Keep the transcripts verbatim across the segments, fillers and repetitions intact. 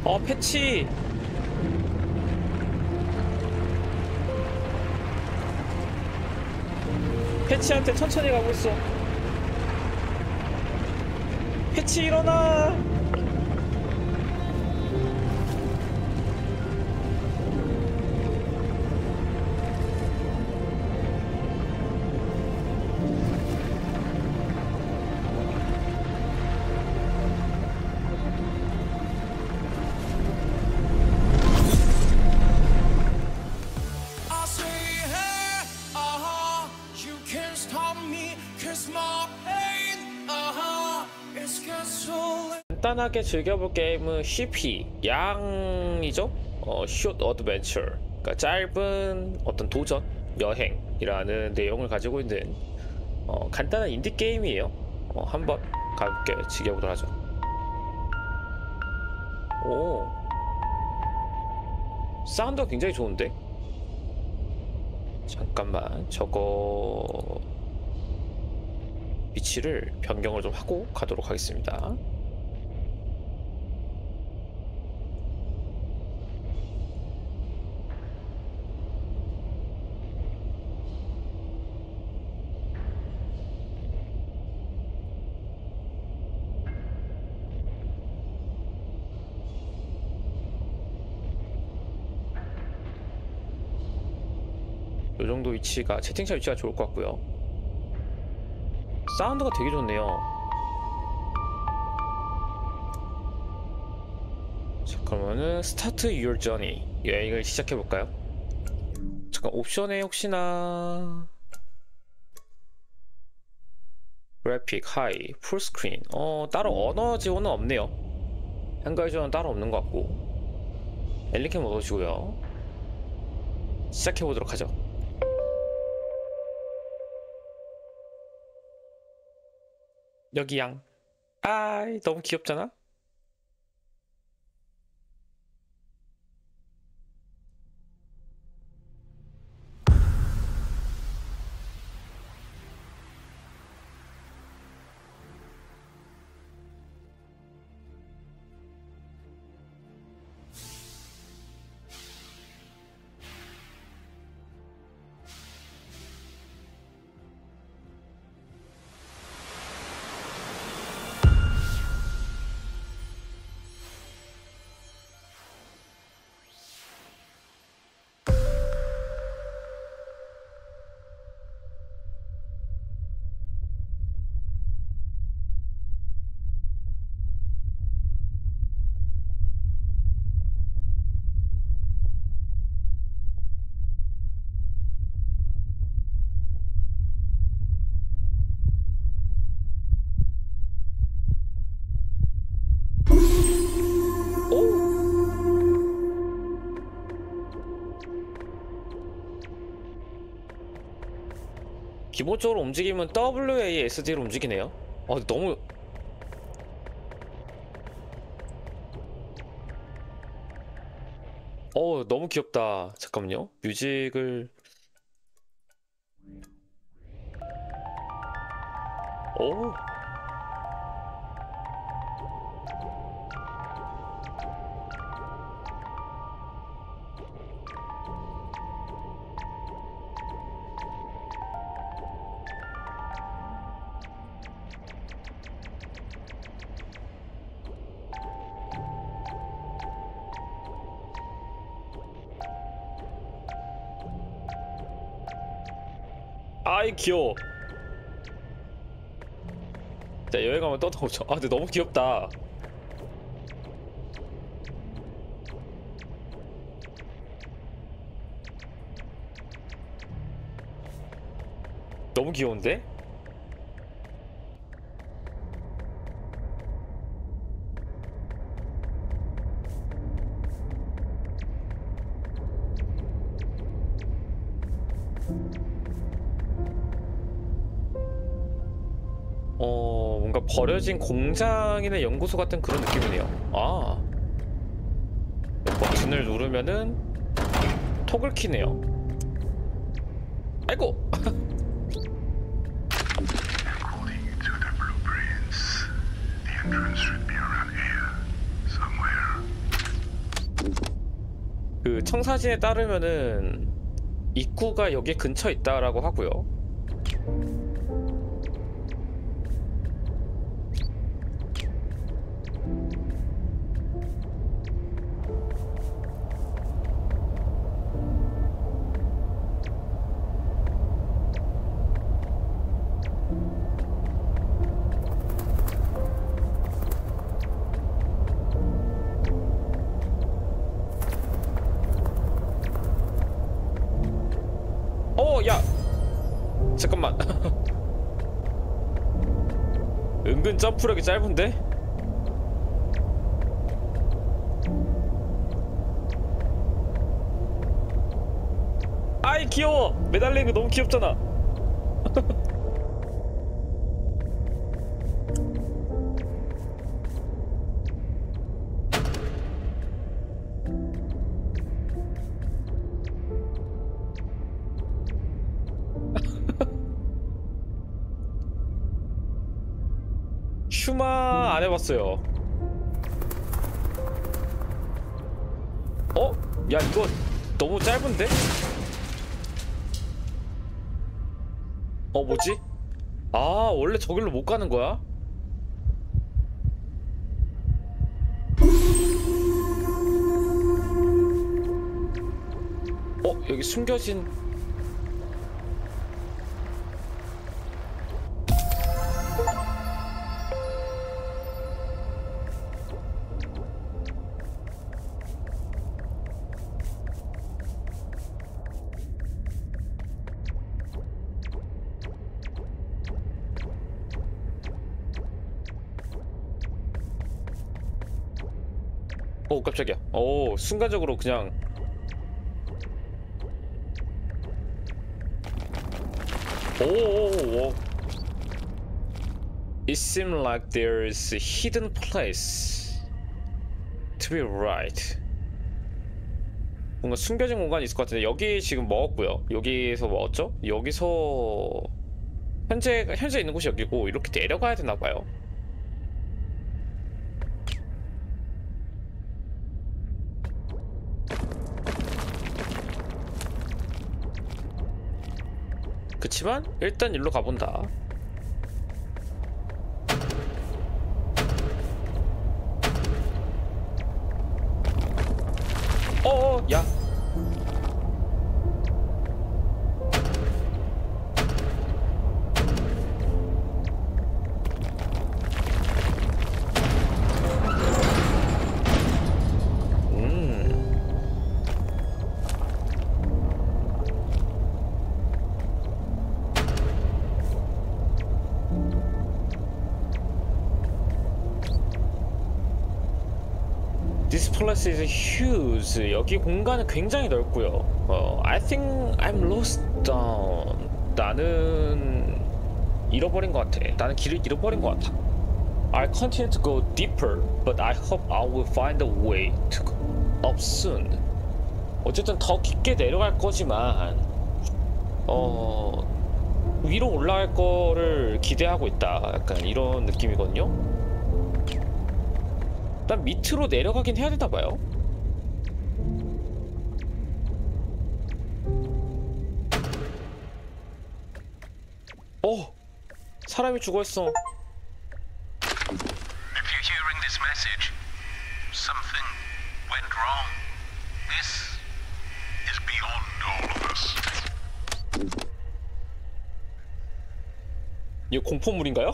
어, 패치. 패치한테 천천히 가고 있어. 패치 일어나. 간단하게 즐겨볼 게임은 쉬피 양이죠. 어, 숏 어드벤처, 그러니까 짧은 어떤 도전 여행이라는 내용을 가지고 있는 어, 간단한 인디 게임이에요. 어, 한번 가볍게 즐겨보도록 하죠. 오, 사운드가 굉장히 좋은데? 잠깐만, 저거 위치를 변경을 좀 하고 가도록 하겠습니다. 이 정도 위치가, 채팅창 위치가 좋을 것 같고요. 사운드가 되게 좋네요. 자, 그러면은 스타트 유얼 저니, 여행을 시작해 볼까요? 잠깐, 옵션에 혹시나 그래픽 하이, 풀스크린, 어 따로 언어 지원은 없네요. 한글 지원은 따로 없는 것 같고, 엘리캠 얻어주고요. 시작해 보도록 하죠. 여기 양. 아이, 너무 귀엽잖아? 기본적으로 움직임은 더블유 에이 에스 디로 움직이네요. 아, 너무 어 너무 귀엽다. 잠깐만요. 뮤직을 오 아이 귀여워. 자, 여행 가면 떠나오죠. 아, 근데 너무 귀엽다. 너무 귀여운데? 어, 뭔가 버려진 공장이나 연구소 같은 그런 느낌이네요. 아, 버튼을 누르면은 톡을 키네요. 아이고. According to the blueprints, the entrance should be around here, somewhere. 청사진에 따르면은 입구가 여기 근처에 있다라고 하고요. 어, 야! 잠깐만. 은근 점프력이 짧은데? 아이, 귀여워! 매달리는 거 너무 귀엽잖아. 슈마 안 해봤어요. 어? 야, 이거 너무 짧은데? 어, 뭐지? 아, 원래 저길로 못 가는 거야? 어, 여기 숨겨진... 오, 깜짝이야. 오, 순간적으로 그냥 오오오. It seems like there's a hidden place to be right. 뭔가 숨겨진 공간이 있을 것 같은데 여기 지금 먹었고요. 여기서 먹었죠? 여기서 현재 현재 있는 곳이 여기고 이렇게 내려가야 되나 봐요. 그치만 일단 일로 가본다. 어어, 야. This place is huge. 여기 공간은 굉장히 넓고요. 어, I think I'm lost down. 나는 잃어버린 것 같아. 나는 길을 잃어버린 것 같아. I'll continue to go deeper, but I hope I will find a way to go up soon. 어쨌든 더 깊게 내려갈 거지만, 어, 위로 올라갈 거를 기대하고 있다. 약간 이런 느낌이거든요. 일단 밑으로 내려가긴 해야 되나 봐요. 어, 사람이 죽어있어. If you're hearing this message, something went wrong. This is beyond all of us. 이거 공포물인가요?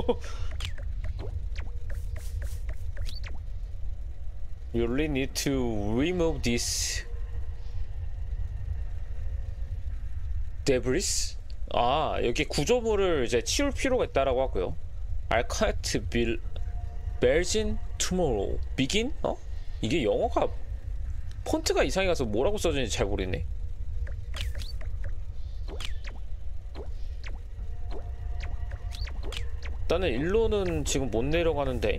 You really need to remove this debris. 아, 여기 구조물을 이제 치울 필요가 있다라고 하고요. I can't be begin tomorrow. begin? 어? 이게 영어가 폰트가 이상해 가서 뭐라고 써졌는지 잘 모르겠네. 일단은 일로는 지금 못 내려가는데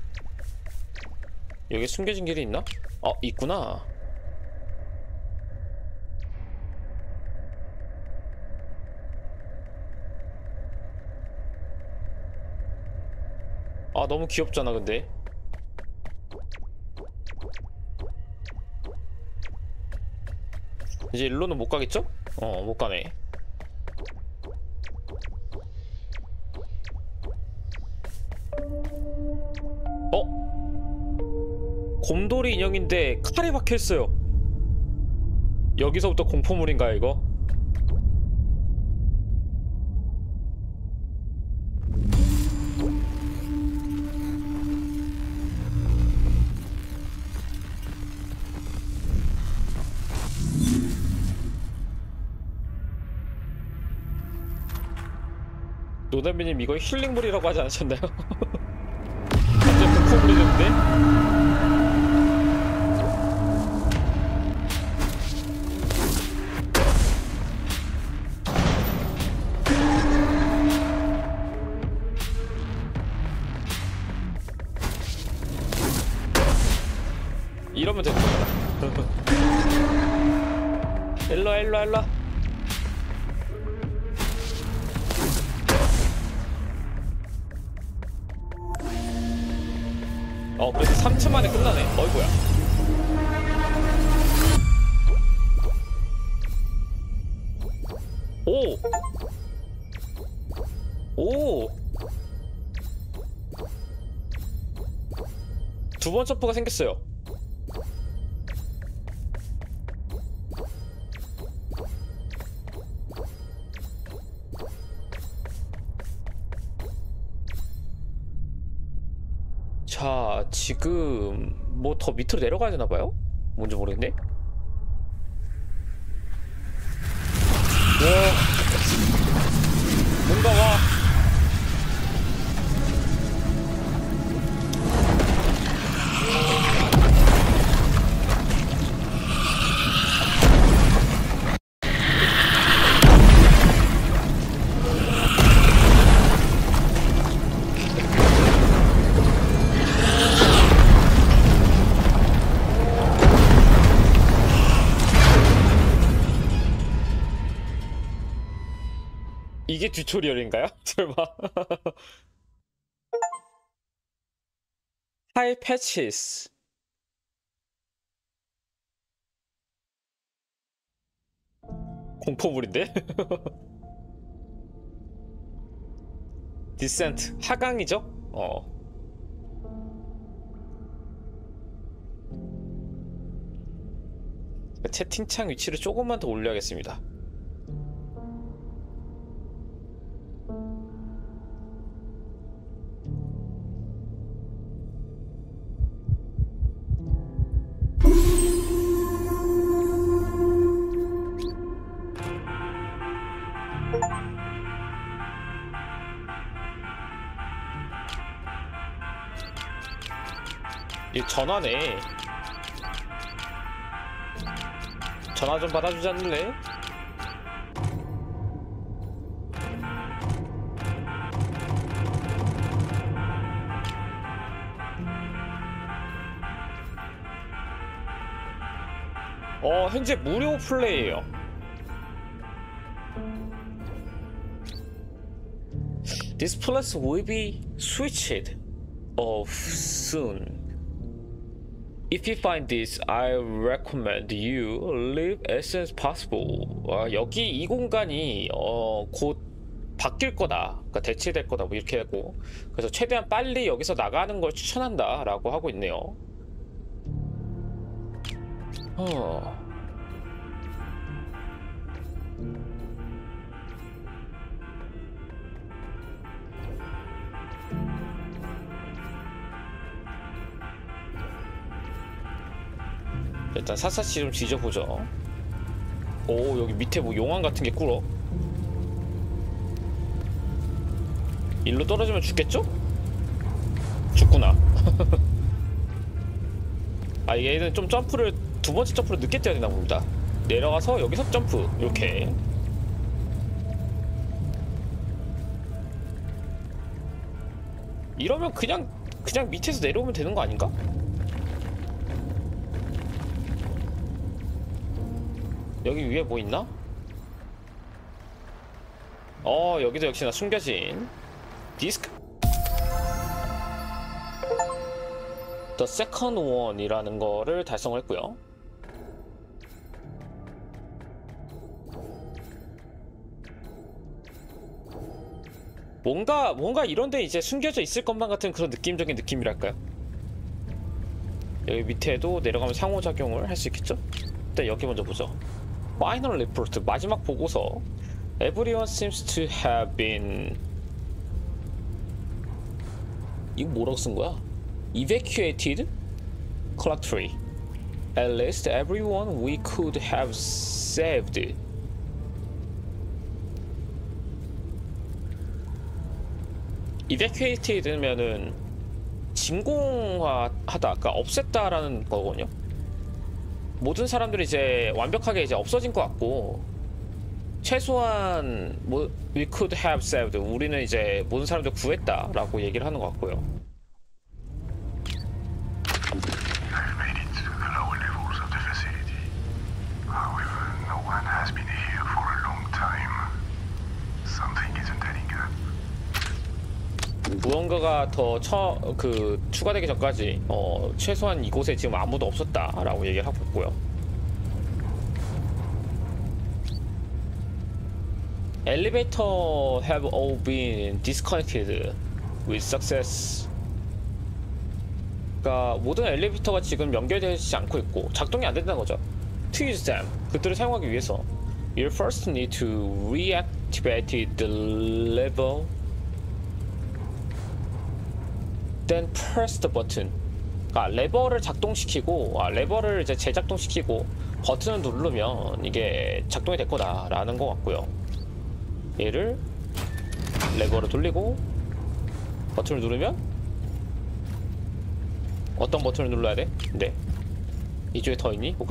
여기 숨겨진 길이 있나? 어, 있구나. 아, 너무 귀엽잖아 근데. 이제 일로는 못 가겠죠? 어, 못 가네. 어? 곰돌이 인형인데 칼이 박혀있어요. 여기서부터 공포물인가요, 이거? 노담비님 이거 힐링물이라고 하지 않으셨나요? 갑자기 공포물이 됐는데? 이러면 되는 거야. 일로와 일로와 일로와. 어 그래도 삼 초 만에 끝나네. 어이구야. 오! 오! 두 번 점프가 생겼어요. 자, 지금 뭐 더 밑으로 내려가야 되나봐요? 뭔지 모르겠네. 와, 뭔가 와. 이게 튜토리얼인가요? 설마. 하이 패치스. 공포물인데? 디센트 하강이죠? 어. 채팅창 위치를 조금만 더 올려야겠습니다. 이 전화네. 전화 좀 받아주지 않을래? 어, 현재 무료 플레이예요. This place will be switched off soon. If you find this, I recommend you leave as soon as possible. 아, 여기 이 공간이 어, 곧 바뀔 거다. 그러니까 대체될 거다. 뭐 이렇게 하고. 그래서 최대한 빨리 여기서 나가는 걸 추천한다라고 하고 있네요. 어. 일단 샅샅이 좀 뒤져보죠. 오, 여기 밑에 뭐 용암 같은 게 꿇어. 일로 떨어지면 죽겠죠? 죽구나. 아, 얘는 좀 점프를 두 번째 점프를 늦게 뛰어야 되나 봅니다. 내려가서 여기서 점프 이렇게. 이러면 그냥 그냥 밑에서 내려오면 되는 거 아닌가? 여기 위에 뭐 있나? 어, 여기도 역시나 숨겨진 디스크. The second one 이라는 거를 달성을 했고요. 뭔가 뭔가 이런데 이제 숨겨져 있을 것만 같은 그런 느낌적인 느낌이랄까요? 여기 밑에도 내려가면 상호작용을 할 수 있겠죠? 일단 여기 먼저 보죠. Final report, 마지막 보고서. Everyone seems to have been. 이거 뭐라고 쓴 거야? Evacuated? Clock three. At least everyone we could have saved. Evacuated면은 진공화하다, 그러니까 없앴다라는 거거든요. 모든 사람들이 이제 완벽하게 이제 없어진 것 같고, 최소한 뭐 we could have saved, 우리는 이제 모든 사람들 구했다라고 얘기를 하는 것 같고요. I've made it to the lower levels of the facility. However, no one has been here for a long time. Something isn't adding up. 무언가가 더 처, 그 추가되기 전까지 어, 최소한 이곳에 지금 아무도 없었다라고 얘기를 하고 있고요. Elevator have all been disconnected with success. 그러니까 모든 엘리베이터가 지금 연결되지 않고 있고 작동이 안 된다는 거죠. To use them, 그들을 사용하기 위해서 you first need to reactivate the lever, then press the button. 그러니까 레버를 작동시키고, 아, 레버를 이제 재작동시키고 버튼을 누르면 이게 작동이 될 거다라는 것 같고요. 얘를 레버를 돌리고 버튼을 누르면 어떤 버튼을 눌러야 돼? 네. 이쪽에 더 있니? 뭐가?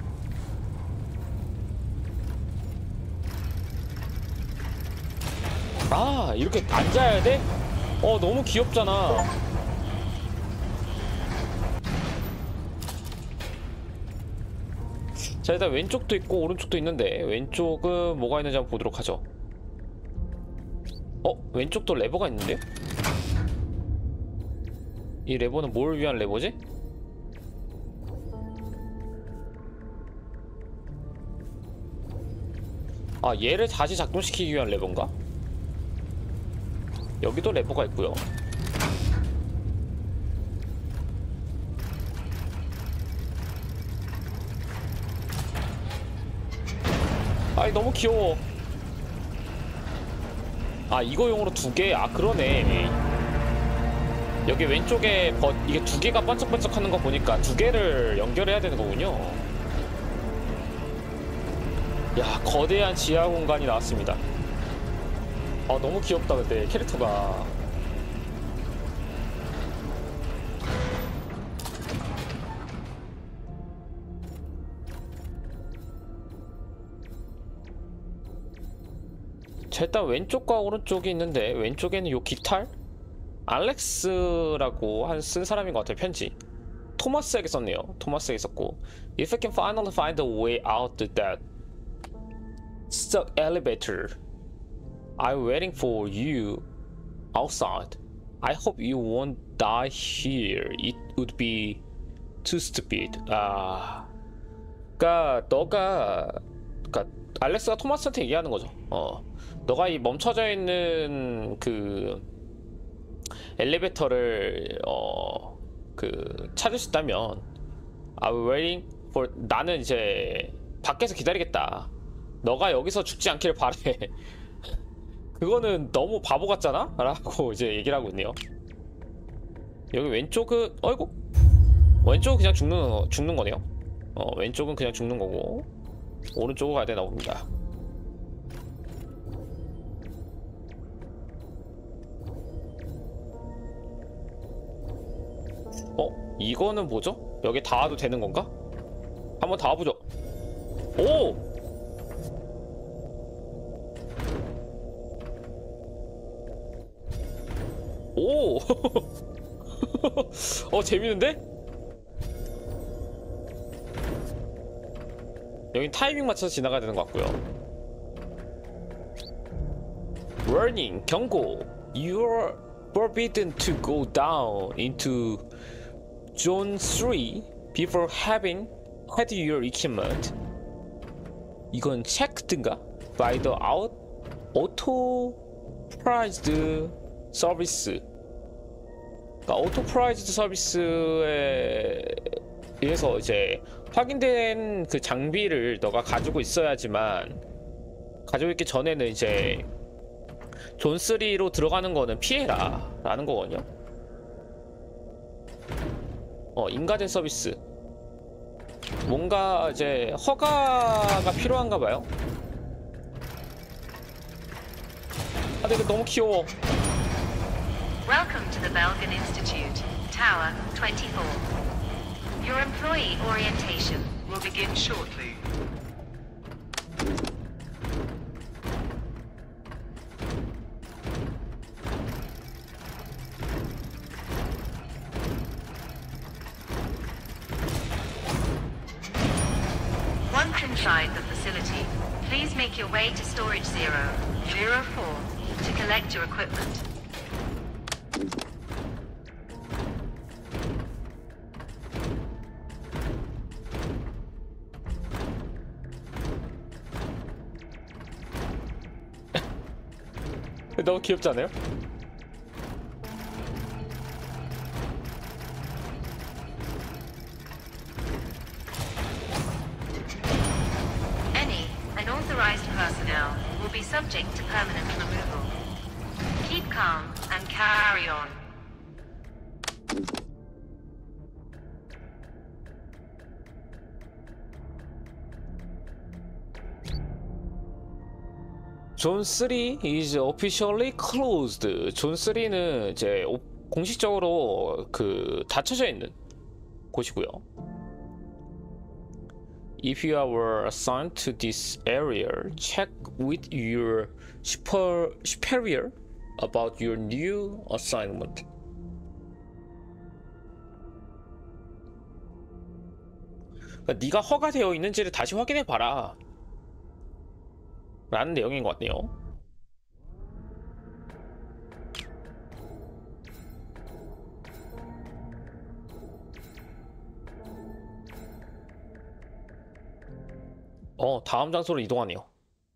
아, 이렇게 앉아야 돼? 어, 너무 귀엽잖아. 자, 일단 왼쪽도 있고 오른쪽도 있는데 왼쪽은 뭐가 있는지 한번 보도록 하죠. 어? 왼쪽도 레버가 있는데요? 이 레버는 뭘 위한 레버지? 아, 얘를 다시 작동시키기 위한 레버인가? 여기도 레버가 있고요. 아이, 너무 귀여워. 아, 이거용으로 두 개? 아, 그러네. 여기 왼쪽에 버, 이게 두 개가 반짝반짝 하는 거 보니까 두 개를 연결해야 되는 거군요. 야, 거대한 지하 공간이 나왔습니다. 아, 너무 귀엽다. 근데 캐릭터가 자, 일단 왼쪽과 오른쪽이 있는데 왼쪽에는 요 깃탈? 알렉스라고 한 쓴 사람인 것 같아요. 편지 토마스에게 썼네요. 토마스에게 썼고, If I can finally find a way out of that stuck elevator, I'm waiting for you outside. I hope you won't die here. It would be too stupid. 아, 그러니까 너가, 그러니까 알렉스가 토마스한테 얘기하는 거죠. 어, 너가 이 멈춰져 있는 그 엘리베이터를 어, 그 찾을 수 있다면, I'm waiting for, 나는 이제 밖에서 기다리겠다. 너가 여기서 죽지 않기를 바래. 그거는 너무 바보 같잖아? 라고 이제 얘기를 하고 있네요. 여기 왼쪽은, 어이구, 왼쪽은 그냥 죽는, 죽는 거네요. 어, 왼쪽은 그냥 죽는 거고 오른쪽으로 가야 되나 봅니다. 어? 이거는 뭐죠? 여기 닿아도 되는 건가? 한번 닿아보죠. 오! 오! 어, 재밌는데? 여긴 타이밍 맞춰서 지나가야 되는 것 같고요. Warning! 경고! You're forbidden to go down into Zone three before having had your equipment. 이건 checked인가? By the out auto 오토프라이즈드 서비스. 그러니까 오토프라이즈드 서비스에 의해서 이제 확인된 그 장비를 너가 가지고 있어야지만, 가지고 있기 전에는 이제 존 쓰리로 들어가는 거는 피해라 라는 거거든요. 어, 인가제 서비스. 뭔가 이제 허가가 필요한가 봐요. 아, 근데 이거 너무 귀여워. Welcome to the Belgian Institute, Tower twenty-four. Your employee orientation will begin shortly. Once inside the facility, please make your way to storage zero, zero four, to collect your equipment. 너무 귀엽지 않아요? Any unauthorized personnel will be subject to permanent removal. Keep calm and carry on. 존 쓰리 is officially closed. 존 쓰리는 이제 오, 공식적으로 그 닫혀져 있는 곳이고요. If you were assigned to this area, check with your super, superior about your new assignment. 그러니까 네가 허가되어 있는지를 다시 확인해 봐라 라는 내용인 것 같네요. 어, 다음 장소로 이동하네요.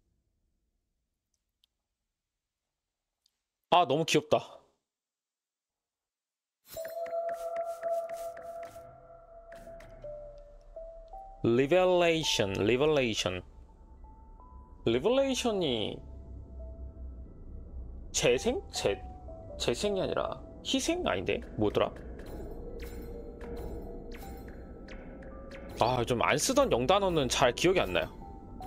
아, 너무 귀엽다. 리벨레이션, 리벨레이션. 리벨레이션이 재생? 재, 재생이 아니라 희생? 아닌데? 뭐더라? 아, 좀 안 쓰던 영단어는 잘 기억이 안 나요.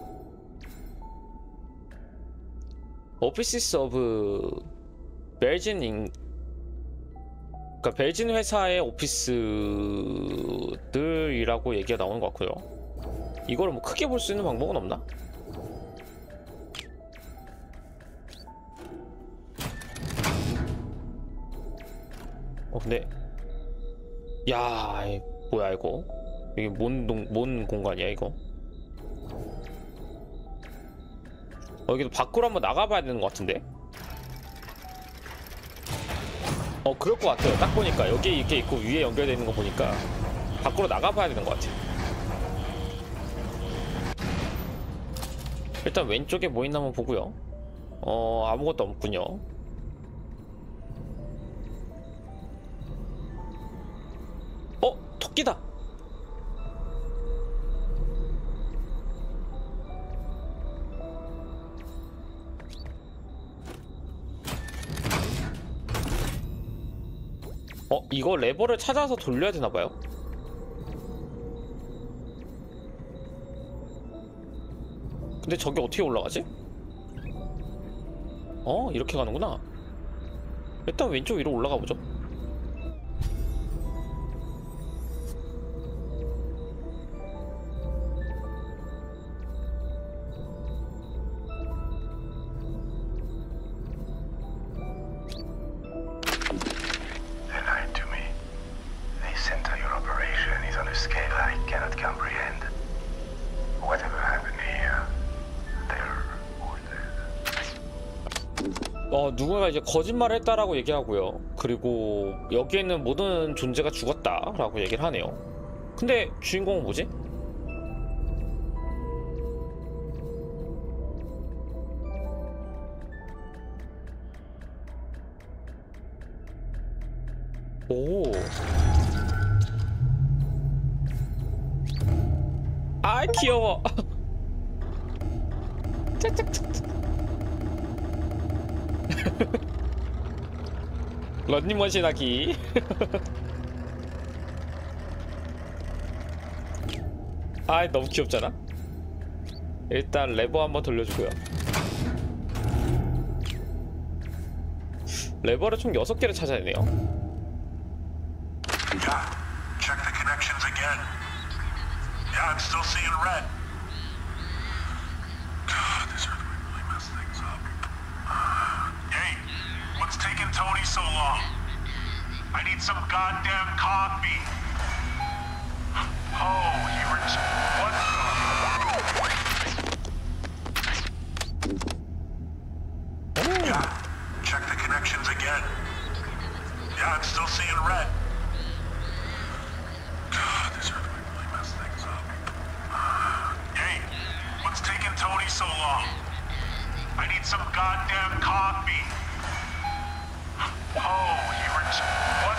오피시스 오브 벨진 인 그러니까 벨진 회사의 오피스들이라고 얘기가 나오는 것 같고요. 이걸 뭐 크게 볼 수 있는 방법은 없나? 어, 근데 야, 이 뭐야 이거? 이게 뭔, 동, 뭔 공간이야 이거? 어, 여기도 밖으로 한번 나가봐야 되는 것 같은데? 어, 그럴 것 같아요. 딱 보니까 여기 이렇게 있고 위에 연결되어 있는 거 보니까 밖으로 나가봐야 되는 것 같아요. 일단 왼쪽에 뭐 있나 한번 보고요. 어, 아무것도 없군요. 어? 토끼다! 어? 이거 레버를 찾아서 돌려야 되나봐요? 근데 저기 어떻게 올라가지? 어? 이렇게 가는구나. 일단 왼쪽 위로 올라가 보죠. They lied to me. This entire operation is on a scale I cannot comprehend. Whatever happened here, they're all dead. 어, 누군가 이제 거짓말을 했다라고 얘기하고요. 그리고 여기에는 모든 존재가 죽었다라고 얘기를 하네요. 근데 주인공은 뭐지? 오. 아 귀여워. 짝짝짝짝. 런닝머신 하기. 아 너무 귀엽잖아. 일단 레버 한번 돌려주고요. 레버를 총 여섯 개를 찾아야 되네요. Yeah, check the connections again. Yeah, I'm still seeing red. God, this earthquake really messed things up. Hey, what's taking Tony so long? I need some goddamn coffee. Oh, you were just... What the... Yeah, check the connections again. Yeah, I'm still seeing red. God, this earthquake really messed things up. Hey, what's taking Tony so long? I need some goddamn coffee. Oh, you were just... What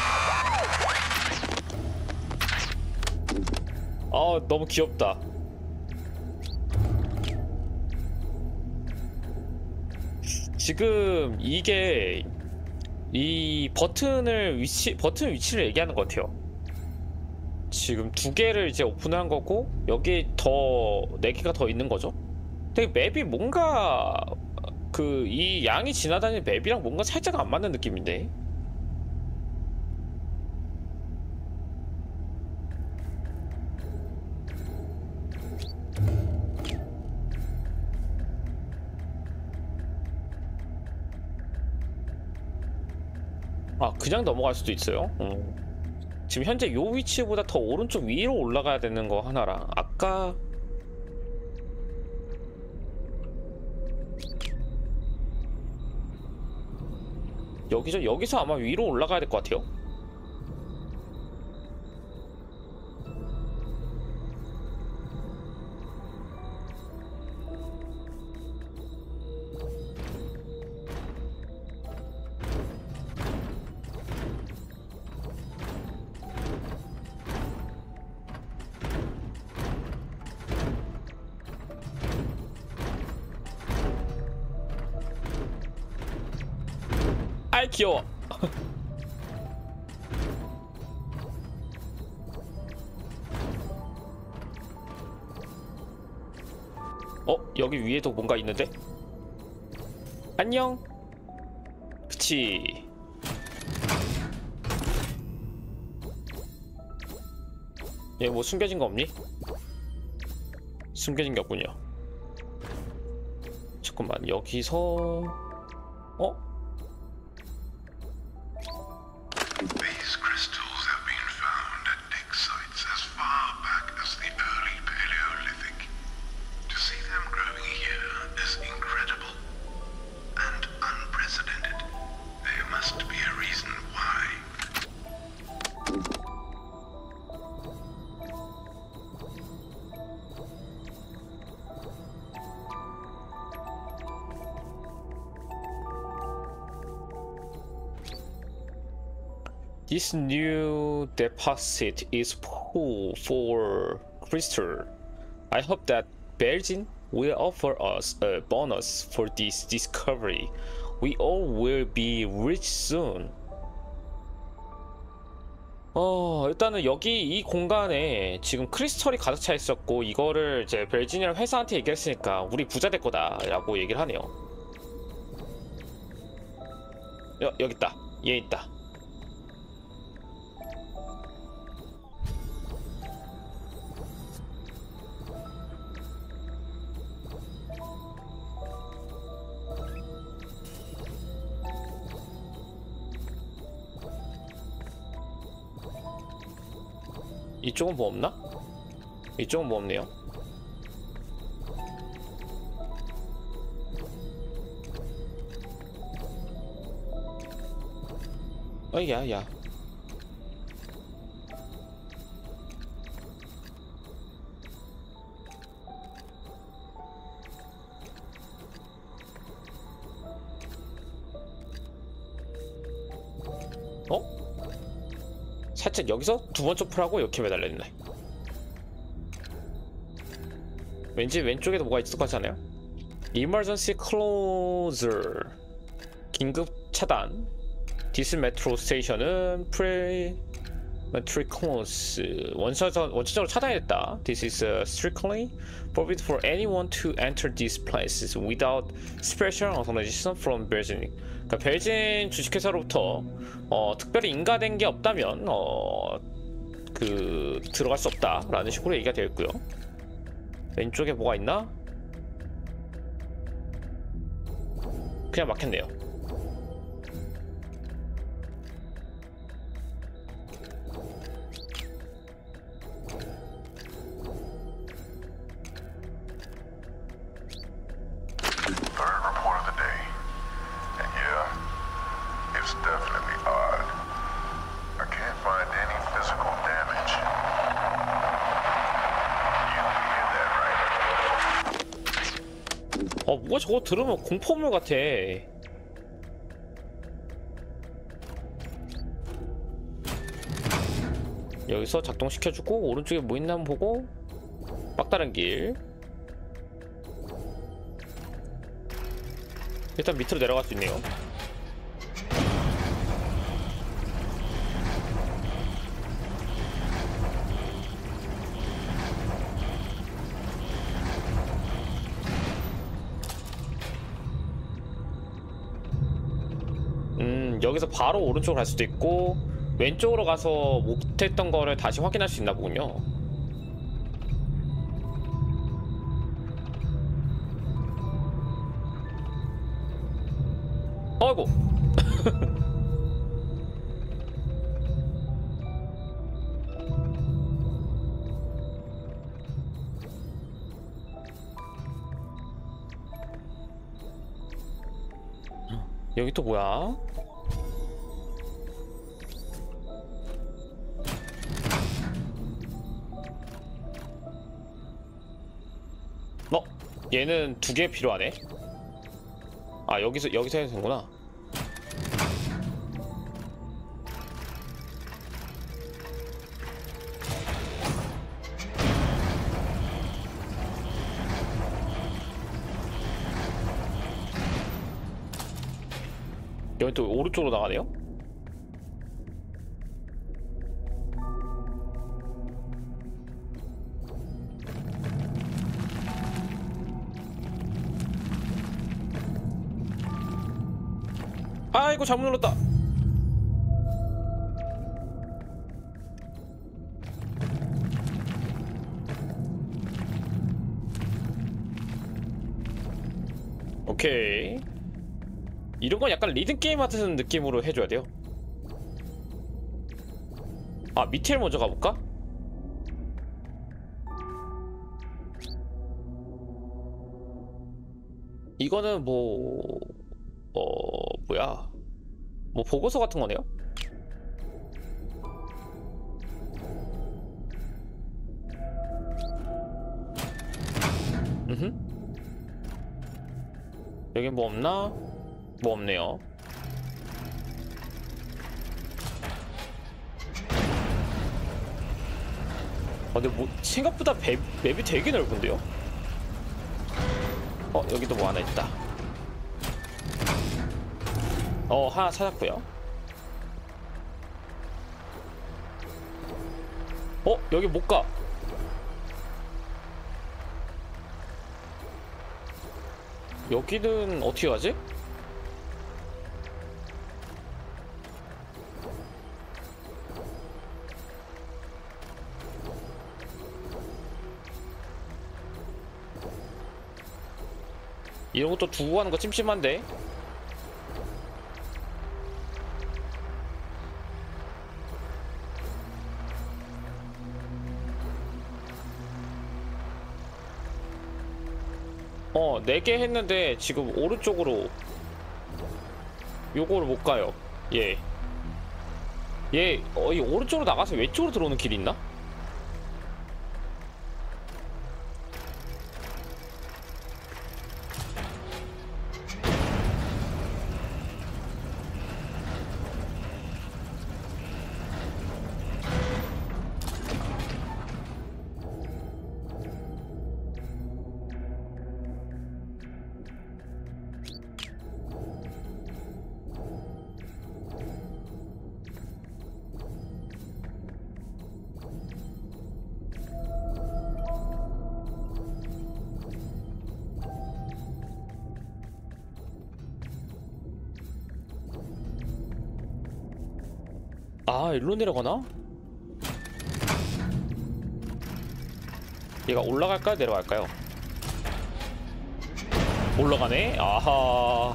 the... 어 너무 귀엽다. 지금 이게 이 버튼을 위치 버튼 위치를 얘기하는 것 같아요. 지금 두 개를 이제 오픈한 거고 여기 더 네 개가 더 있는 거죠. 근데 맵이 뭔가 그 이 양이 지나다니는 맵이랑 뭔가 살짝 안 맞는 느낌인데. 아 그냥 넘어갈 수도 있어요. 음. 지금 현재 요 위치보다 더 오른쪽 위로 올라가야 되는 거 하나랑 아까 여기서 여기서 아마 위로 올라가야 될 것 같아요. 아이 귀여워. 어? 여기 위에도 뭔가 있는데? 안녕. 그치. 얘 뭐 숨겨진 거 없니? 숨겨진 게 없군요. 잠깐만 여기서 어? These crystals have been found at dig sites as far back as the early Paleolithic. To see them growing here is incredible and unprecedented. There must be a reason why. This new deposit is full for crystal. I hope that Belgium will offer us a bonus for this discovery. We all will be rich soon. 어 일단은 여기 이 공간에 지금 크리스털이 가득 차 있었고 이거를 이제 벨진이랑 회사한테 얘기했으니까 우리 부자 될 거다라고 얘기를 하네요. 여, 여기 있다. 얘 있다. 이쪽은 뭐 없나? 이쪽은 뭐 없네요. 어, 야, 야. 어? 살짝 여기서 두 번 점프를 하고 이렇게 매달려있네. 왠지 왼쪽에도 뭐가 있을 것 같지 않아요? Emergency closer, 긴급 차단. This metro station은 pre-metro close, 원차적, 원차적으로 차단했다. This is uh, strictly forbidden for anyone to enter these places without special authorization from Beijing. 그러니까 베이징 주식회사로부터 어, 특별히 인가된 게 없다면 어, 그 들어갈 수 없다라는 식으로 얘기가 되어 있고요. 왼쪽에 뭐가 있나? 그냥 막혔네요. Third report of the day. And yeah, it's definitely odd. I can't find any physical damage. You hear that, right? 어, 뭐가 저거 들으면 공포물 같아. 여기서 작동시켜주고 오른쪽에 뭐 있나 한번 보고 막다른 길. 일단 밑으로 내려갈 수 있네요. 음, 여기서 바로 오른쪽으로 갈 수도 있고 왼쪽으로 가서 못했던 거를 다시 확인할 수 있나 보군요. 아이고. 여기 또 뭐야? 어? 얘는 두 개 필요하네. 아, 여기서 여기서 해야 되는구나. 여기 또 오른쪽으로 나가네요. 아이고, 잘못 눌렀다. 오케이. 이런 건 약간 리듬 게임 같은 느낌으로 해줘야 돼요. 아, 밑에 먼저 가볼까? 이거는 뭐... 어... 뭐야, 뭐 보고서 같은 거네요? 음흠. 여긴 뭐 없나? 뭐 없네요. 아, 근데 뭐 생각보다 맵, 맵이 되게 넓은데요? 어, 여기도 뭐 하나 있다. 어, 하나 찾았고요. 어, 여기 못 가. 여기는 어떻게 가지? 이런 것도 두고 가는 거 찜찜한데? 어, 네 개 했는데 지금 오른쪽으로 요거를 못 가요. 예. 얘, 어, 이 오른쪽으로 나가서 왼쪽으로 들어오는 길이 있나? 아, 일로 내려가나? 얘가 올라갈까요? 내려갈까요? 올라가네? 아하.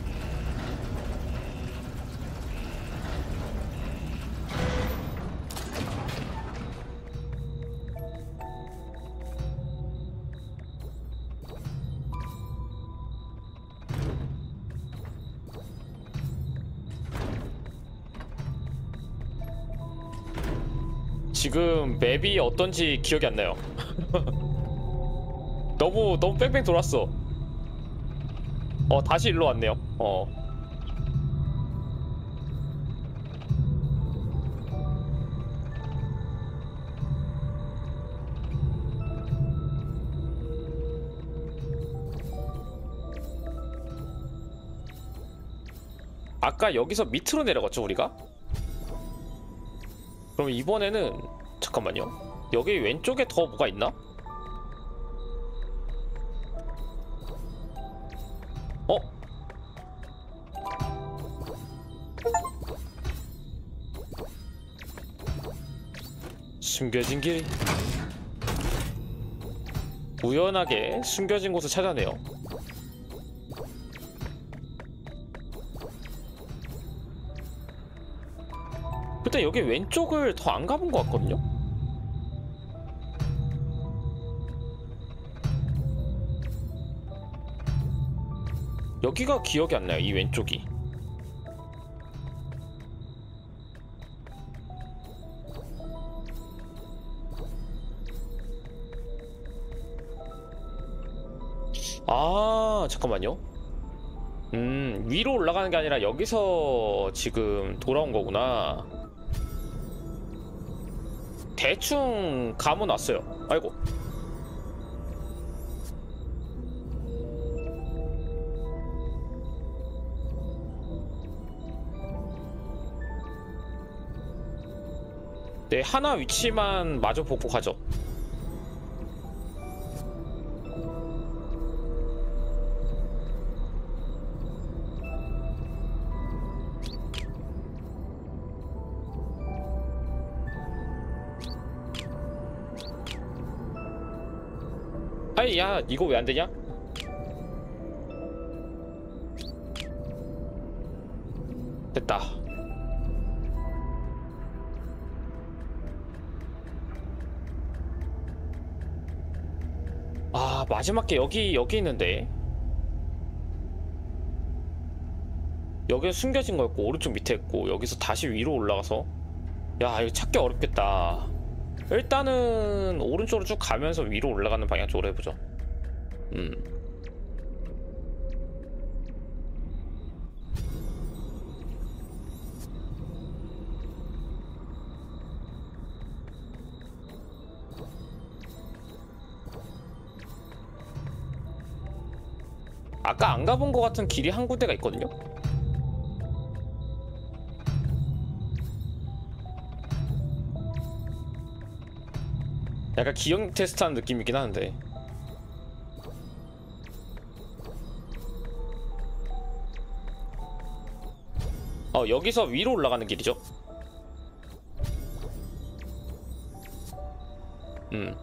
지금 맵이 어떤지 기억이 안 나요. 너무 너무 뺑뺑 돌았어. 어, 다시 일로 왔네요. 어. 아까 여기서 밑으로 내려갔죠, 우리가? 그럼 이번에는 잠깐만요. 여기 왼쪽에 더 뭐가 있나? 어? 숨겨진 길. 우연하게 숨겨진 곳을 찾아내요. 근데 여기 왼쪽을 더 안 가본 것 같거든요? 여기가 기억이 안 나요, 이 왼쪽이. 아, 잠깐만요. 음, 위로 올라가는 게 아니라 여기서 지금 돌아온 거구나. 대충 감은 왔어요. 아이고. 네, 하나 위치만 마저 보고 가죠. 아이, 야, 이거 왜 안 되냐? 됐다. 아, 마지막 게 여기 여기 있는데. 여기에 숨겨진 거였고 오른쪽 밑에 있고 여기서 다시 위로 올라가서. 야, 이거 찾기 어렵겠다. 일단은 오른쪽으로 쭉 가면서 위로 올라가는 방향 쪽으로 해보죠. 음. 아까 안 가본 것 같은 길이 한 군데가 있거든요? 약간 기억 테스트하는 느낌이긴 하는데. 어, 여기서 위로 올라가는 길이죠. 음.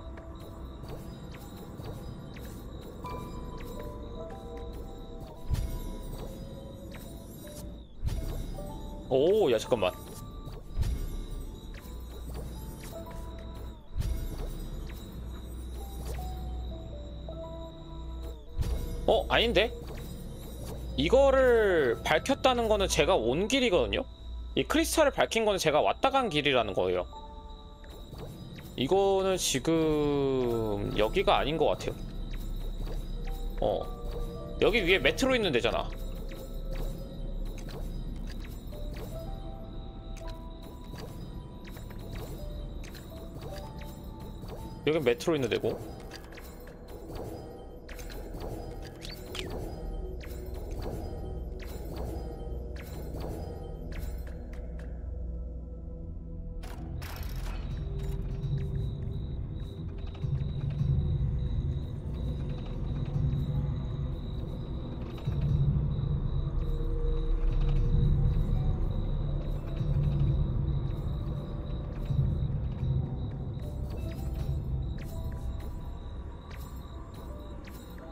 오, 야, 잠깐만. 어, 아닌데? 이거를 밝혔다는 거는 제가 온 길이거든요? 이 크리스탈을 밝힌 거는 제가 왔다 간 길이라는 거예요. 이거는 지금 여기가 아닌 것 같아요. 어, 여기 위에 메트로 있는 데잖아. 여기 메트로 있는 데고.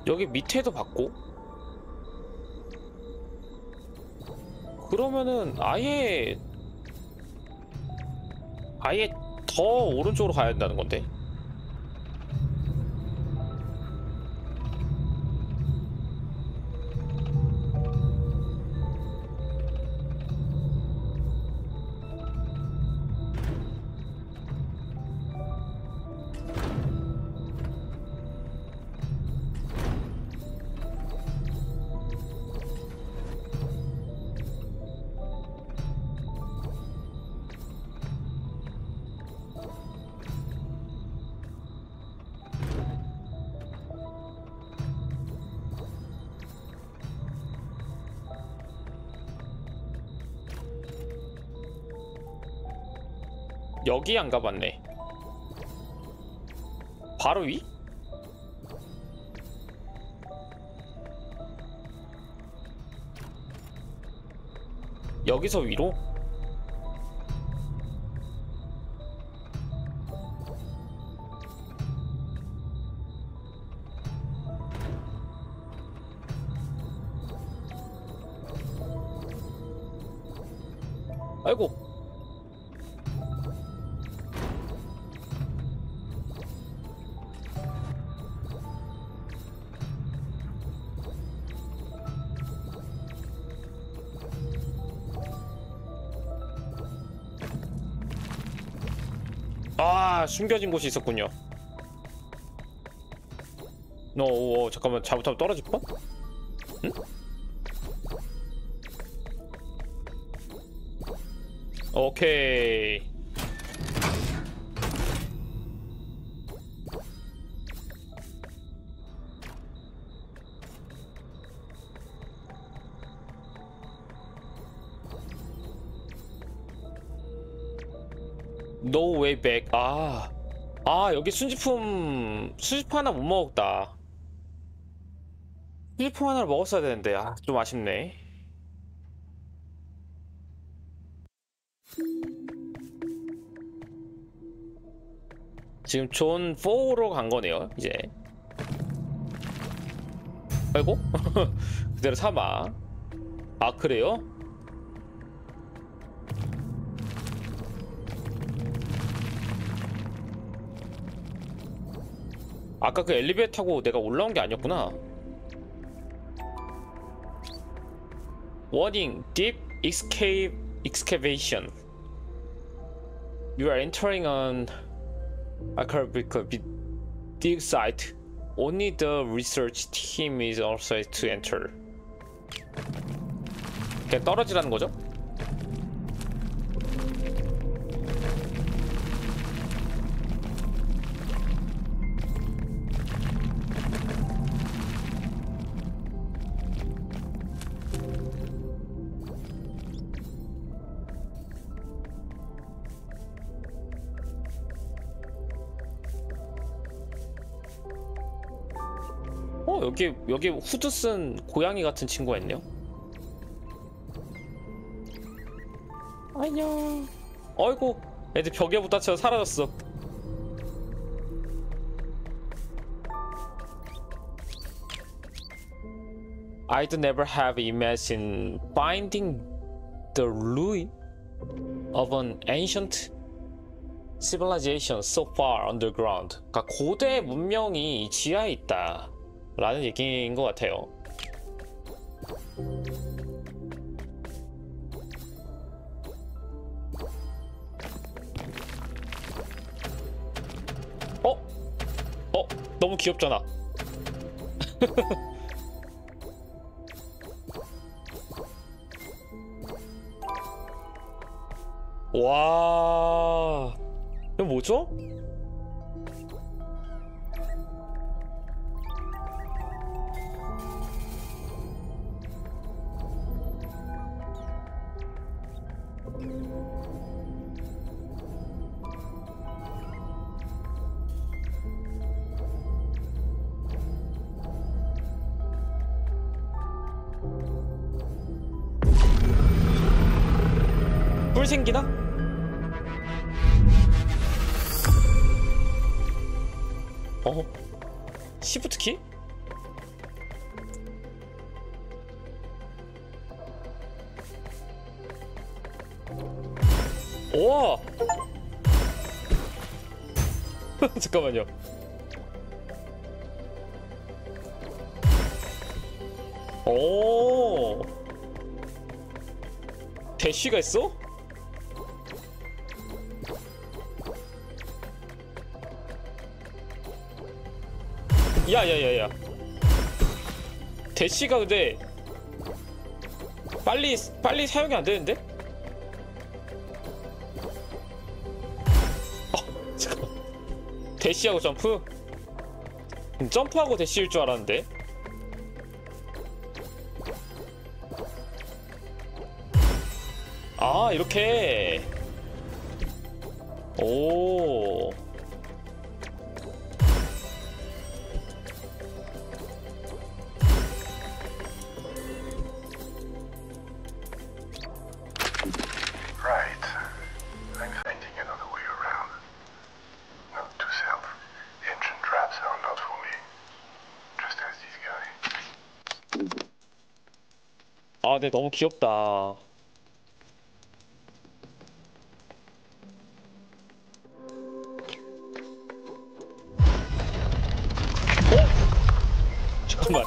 여기 밑에도 받고. 그러면은 아예 아예 더 오른쪽으로 가야 된다는 건데. 여기 안 가봤네. 바로 위? 여기서 위로? 아이고. 아, 숨겨진 곳이 있었군요. 너, 어, 어, 잠깐만, 잘못하면 떨어질 뻔? 응? 오케이. No way back. 아, 아 여기 순지품 순지품 하나 못 먹었다. 순지품 하나를 먹었어야 되는데, 아, 좀 아쉽네. 지금 존 사로 간 거네요, 이제. 아이고. 그대로 삼아. 아, 그래요? 아까 그 엘리베이터 타고 내가 올라온 게 아니었구나. Warning, deep escape excavation. You are entering an archaeological dig site. Only the research team is authorized to enter. 그냥 떨어지라는 거죠? 어, 여기 여기 후드 쓴 고양이 같은 친구가 있네요. 안녕. 어이구, 애들 벽에 부딪혀 사라졌어. I'd never have imagined finding the ruin of an ancient civilization so far underground. 그러니까 고대 문명이 지하에 있다 라는 얘기인 것 같아요. 어? 어? 너무 귀엽잖아. 와, 이거 뭐죠? 불 생기나? 어? 시프트 키? 우와. 잠깐만요. 오. 대쉬가 있어? 야야야야. 대쉬가 근데 빨리 빨리 사용이 안 되는데? 어 잠깐. 대쉬하고 점프? 점프하고 대쉬일 줄 알았는데. 아 이렇게. 오. Right. I'm finding another way around. Note to self. Ancient traps are not for me. Just as this guy. 아, 네, 너무 귀엽다. 어? 잠깐만.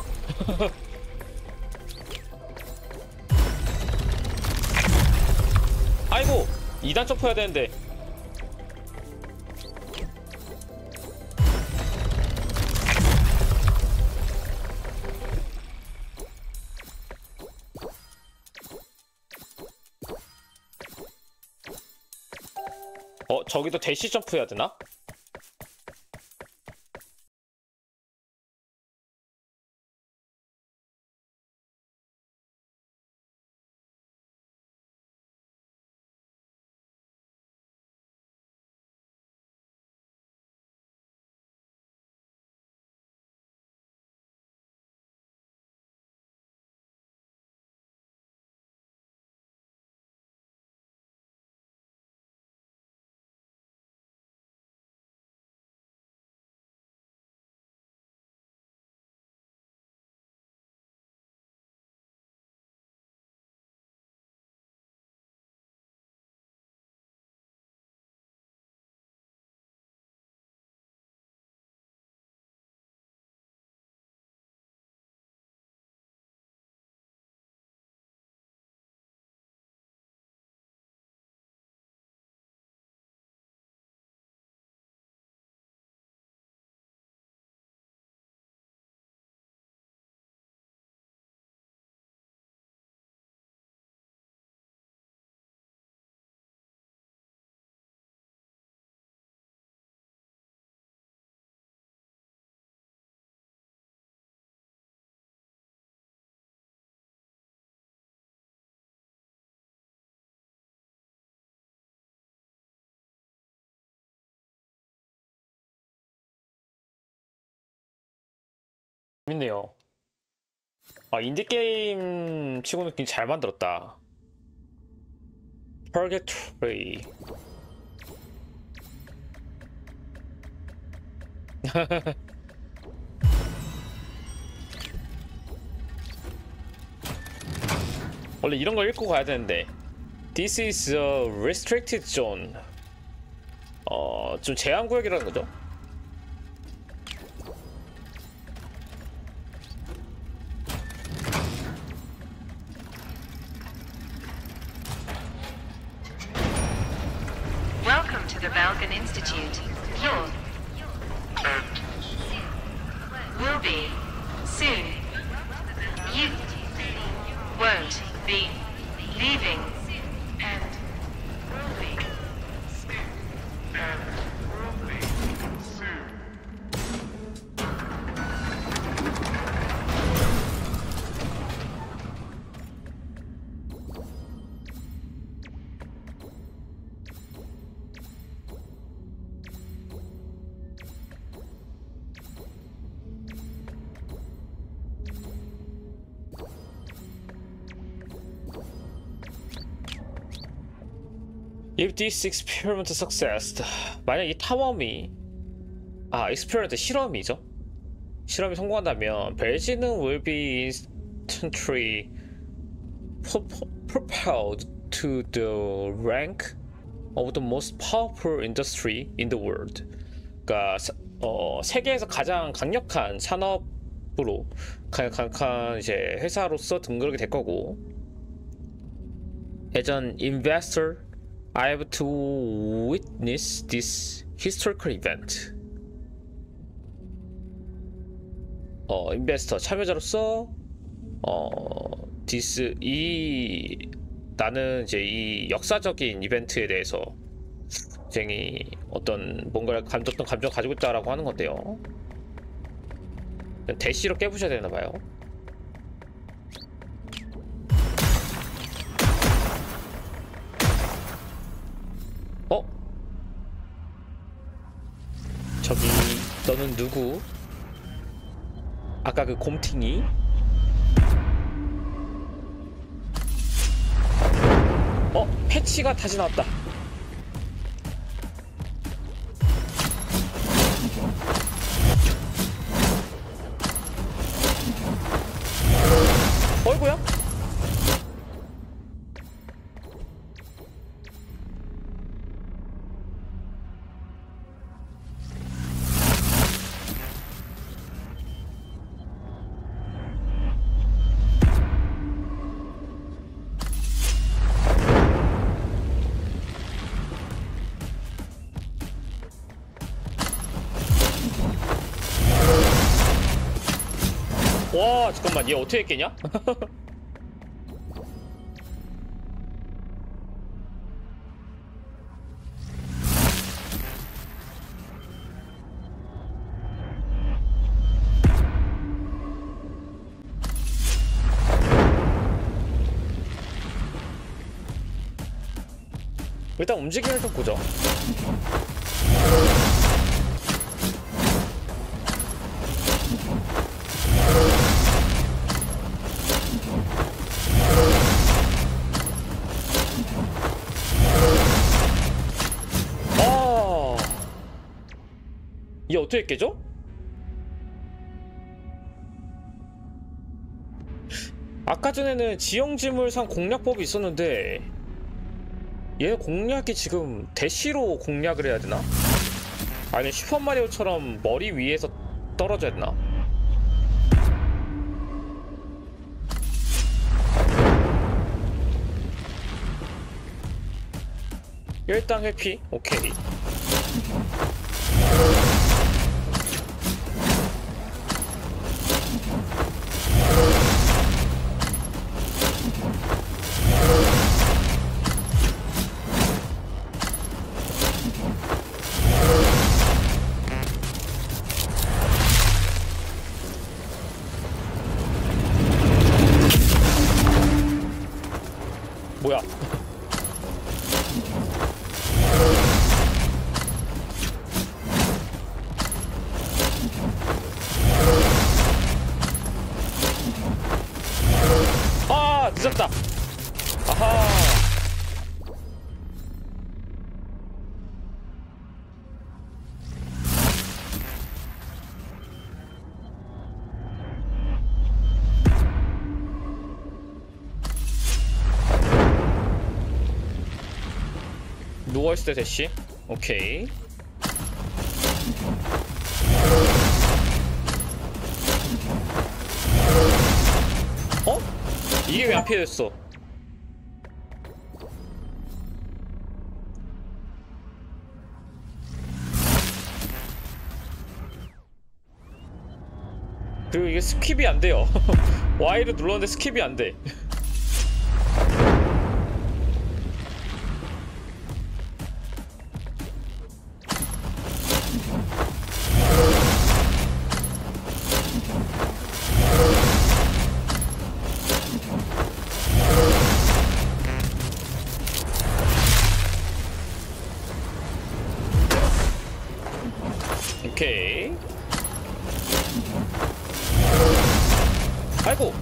아이고, 이 단 점프해야 되는데. 어, 저기도 대시 점프 해야 되나? 재밌네요. 아, 인디게임 치고는 굉장히 잘 만들었다. Purgatory. 원래 이런 걸 읽고 가야 되는데. This is a restricted zone. 어, 좀 제한 구역이라는 거죠. Welcome to the Balkan Institute. You're will be soon. You won't be leaving and will be soon. And will be soon. If this experiment success, 만약 이 탐험이 아 experiment 실험이죠. 실험이 성공한다면 벨지는 will be instantly propelled to the rank of the most powerful industry in the world. 그러니까 어, 세계에서 가장 강력한 산업으로 강력한 이제 회사로서 등극이 될 거고. As an investor, I have to witness this historical event. 어, 인베스터 참여자로서 어, this 이 나는 이제 이 역사적인 이벤트에 대해서 굉장히 어떤 뭔가를 감, 어떤 감정을 가지고 있다라고 하는 건데요. 대시로 깨부셔야 되나 봐요. 어? 저기 너는 누구? 아까 그 곰팅이? 어? 패치가 다시 나왔다. 어이구야? 와 잠깐만 얘 어떻게 했겠냐? 일단 움직임을 좀 보죠. 아, 이게 어떻게 깨죠? 아까 전에는 지형지물상 공략법이 있었는데 얘 공략이 지금 대시로 공략을 해야 되나? 아니 슈퍼마리오처럼 머리 위에서 떨어져야 되나? 일단 회피 오케이. 뭐야? 아, 늦었다. 아하. 누워있을 때 대시? 오케이. 어? 이게 왜 안 피해졌어? 그리고 이게 스킵이 안 돼요. Y를 눌렀는데 스킵이 안 돼. 오케이. 아이고.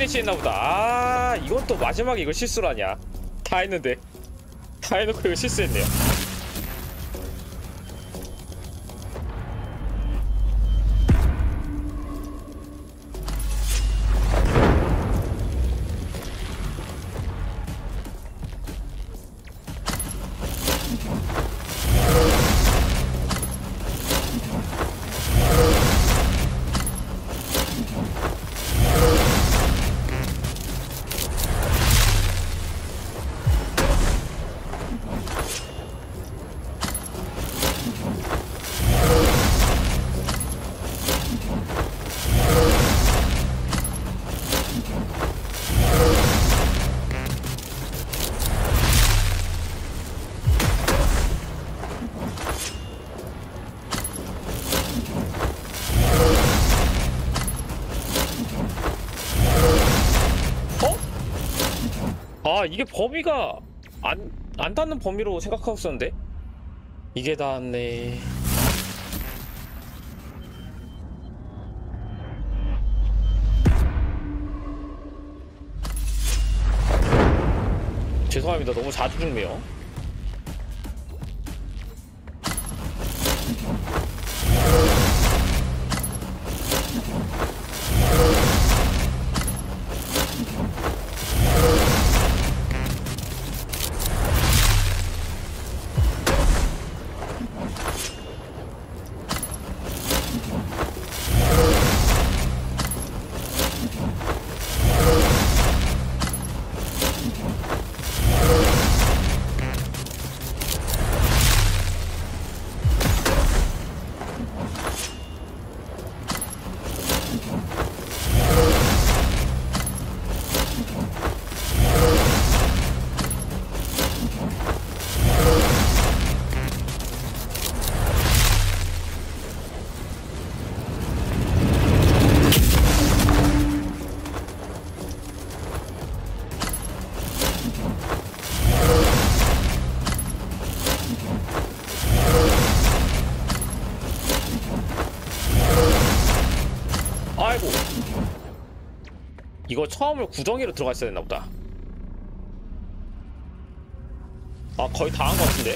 대시했나 보다. 아, 이건 또 마지막에 이걸 실수를 하냐. 다 했는데. 다 해놓고 이거 실수했네요. 아, 이게 범위가 안, 안 닿는 범위로 생각하고 있었는데? 이게 닿았네. 죄송합니다. 너무 자주 죽네요. 아이고, 이거 처음으로 구덩이로 들어가 있어야 됐나 보다. 아, 거의 다 한 것 같은데.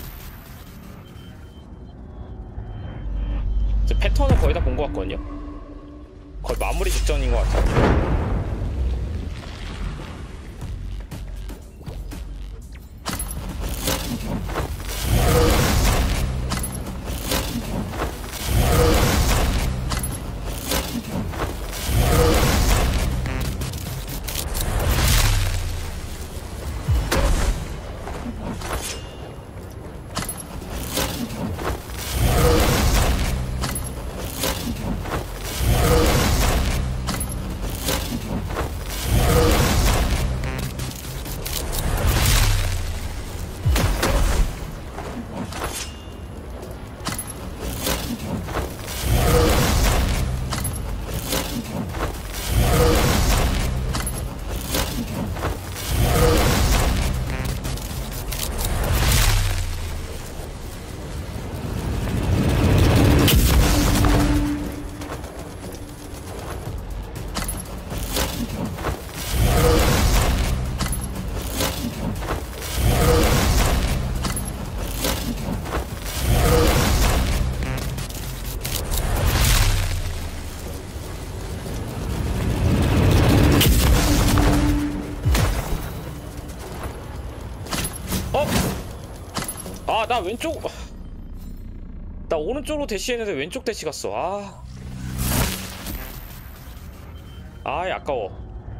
이제 패턴은 거의 다 본 것 같거든요. 거의 마무리 직전인 것 같아요. 아, 나 왼쪽, 나 오른쪽으로 대시했는데 왼쪽 대시 갔어. 아, 아, 아까워.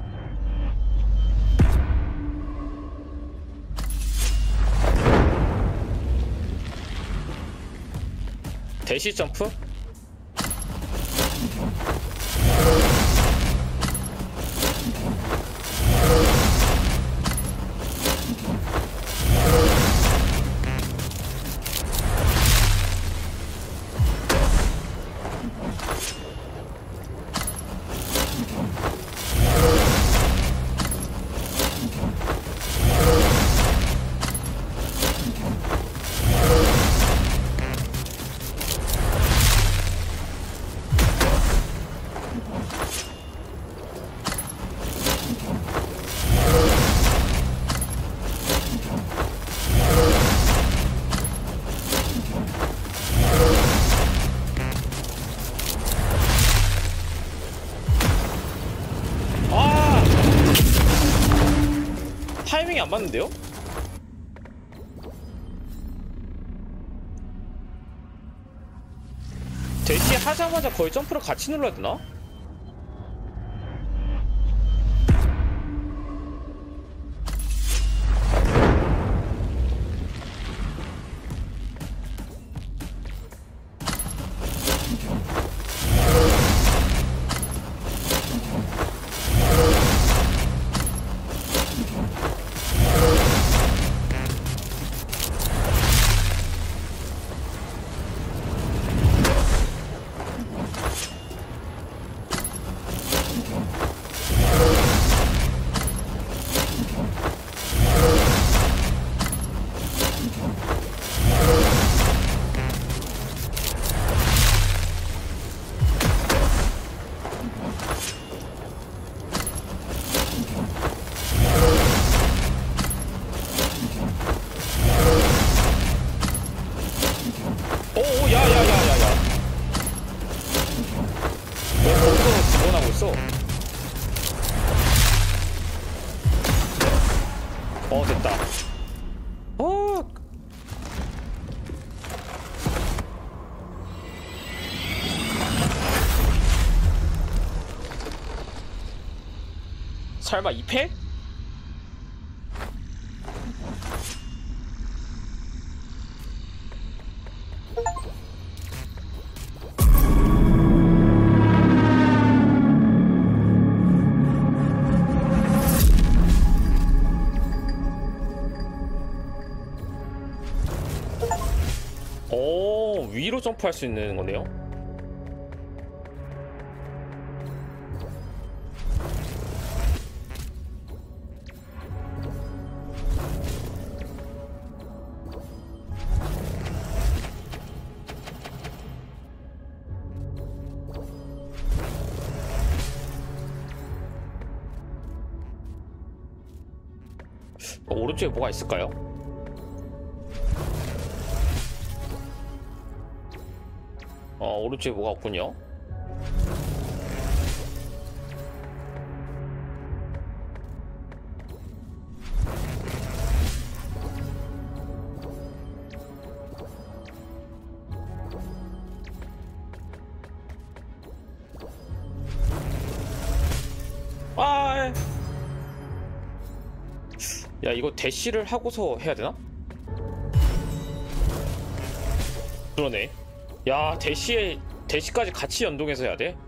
대시 점프? 타이밍이 안 맞는데요? 대시 하자마자 거의 점프를 같이 눌러야 되나? 오, 야야야야야. 왜 거기서 지원하고 있어? 어, 됐다. 어. 설마 이 패? 오, 위로 점프할 수 있는 거네요. 어, 오른쪽에 뭐가 있을까요? 어, 오른쪽에 뭐가 없군요. 아, 야, 이거 대시를 하고서 해야 되나? 그러네. 야, 대시에 대시까지 같이 연동해서 해야 돼?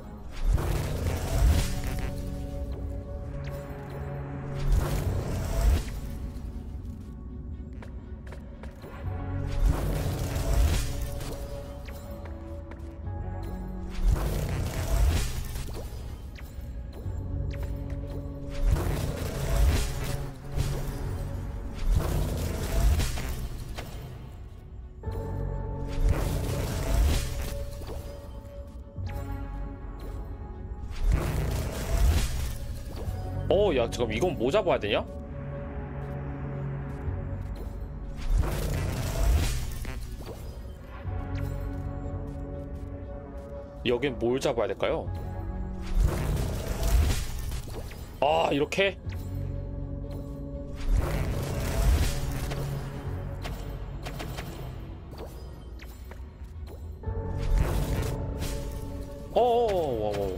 어, 야, 잠깐, 이건 뭐 잡아야 되냐? 여긴 뭘 잡아야 될까요? 아, 이렇게? 어어어어.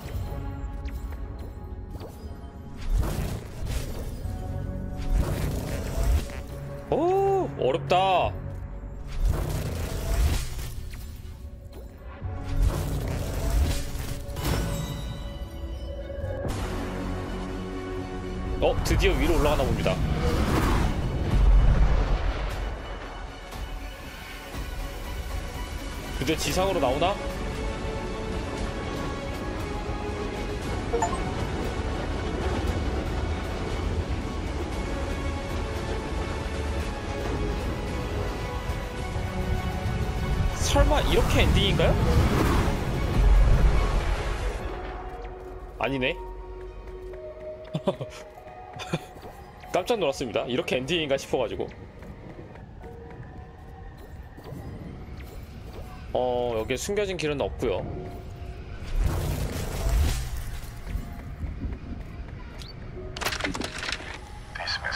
오, 어렵다. 어, 드디어 위로 올라가나 봅니다. 드디어 지상으로 나오나? 설마 이렇게 엔딩인가요? 아니네. 깜짝 놀랐습니다. 이렇게 엔딩인가 싶어가지고. 어, 여기에 숨겨진 길은 없고요. These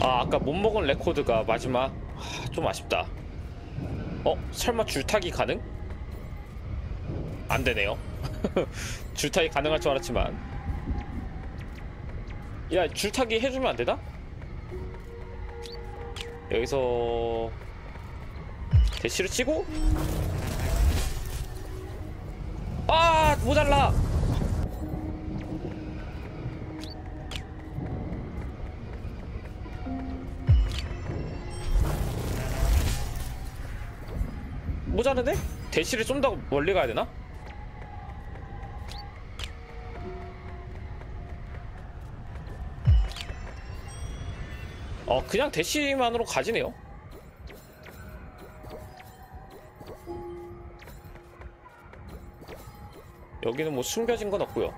아, 아까 못 먹은 레코드가 마지막. 하, 좀 아쉽다. 어? 설마 줄타기 가능? 안 되네요. 줄타기 가능할 줄 알았지만. 야, 줄타기 해주면 안 되나? 여기서 대시를 치고. 아, 모자라. 모자르네? 대시를 좀 더 멀리 가야 되나? 어, 그냥 대시만으로 가지네요. 여기는 뭐 숨겨진 건 없고요.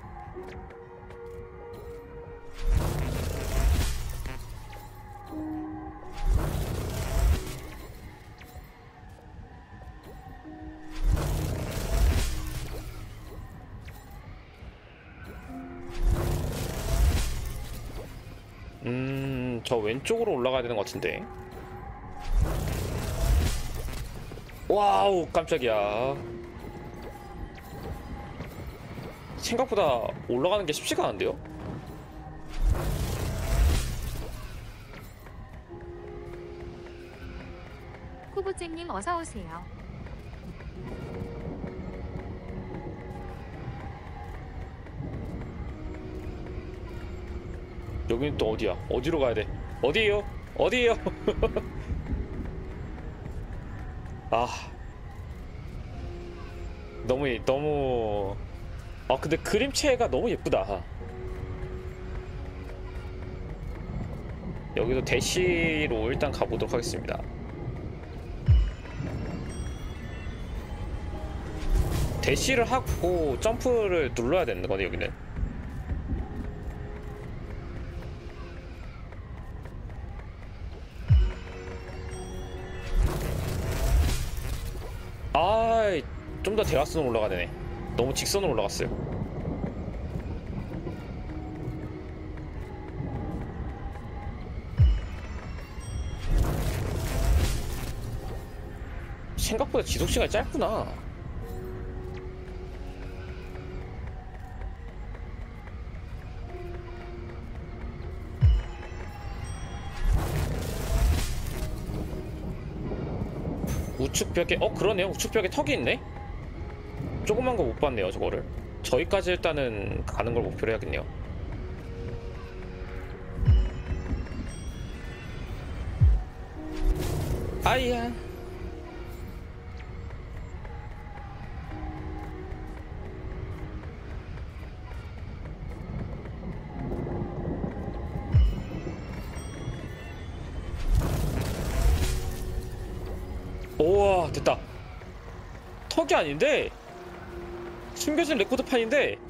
음, 저 왼쪽으로 올라가야 되는 것 같은데. 와우, 깜짝이야. 생각보다 올라가는 게 쉽지가 않은데요? 후보증님 어서 오세요. 여기는 또 어디야? 어디로 가야 돼? 어디에요? 어디에요? 아, 너무 너무. 아, 근데 그림체가 너무 예쁘다. 여기도 대시로 일단 가보도록 하겠습니다. 대시를 하고 점프를 눌러야 되는 거네, 여기는. 아, 좀 더 대각선으로 올라가야 되네. 너무 직선으로 올라갔어요. 생각보다 지속 시간이 짧구나. 우측벽에, 어, 그러네요. 우측벽에 턱이 있네. 조그만 거 못 봤네요, 저거를. 저기까지 일단은 가는 걸 목표로 해야겠네요. 아이야. 우와, 됐다. 턱이 아닌데 숨겨진 레코드판인데.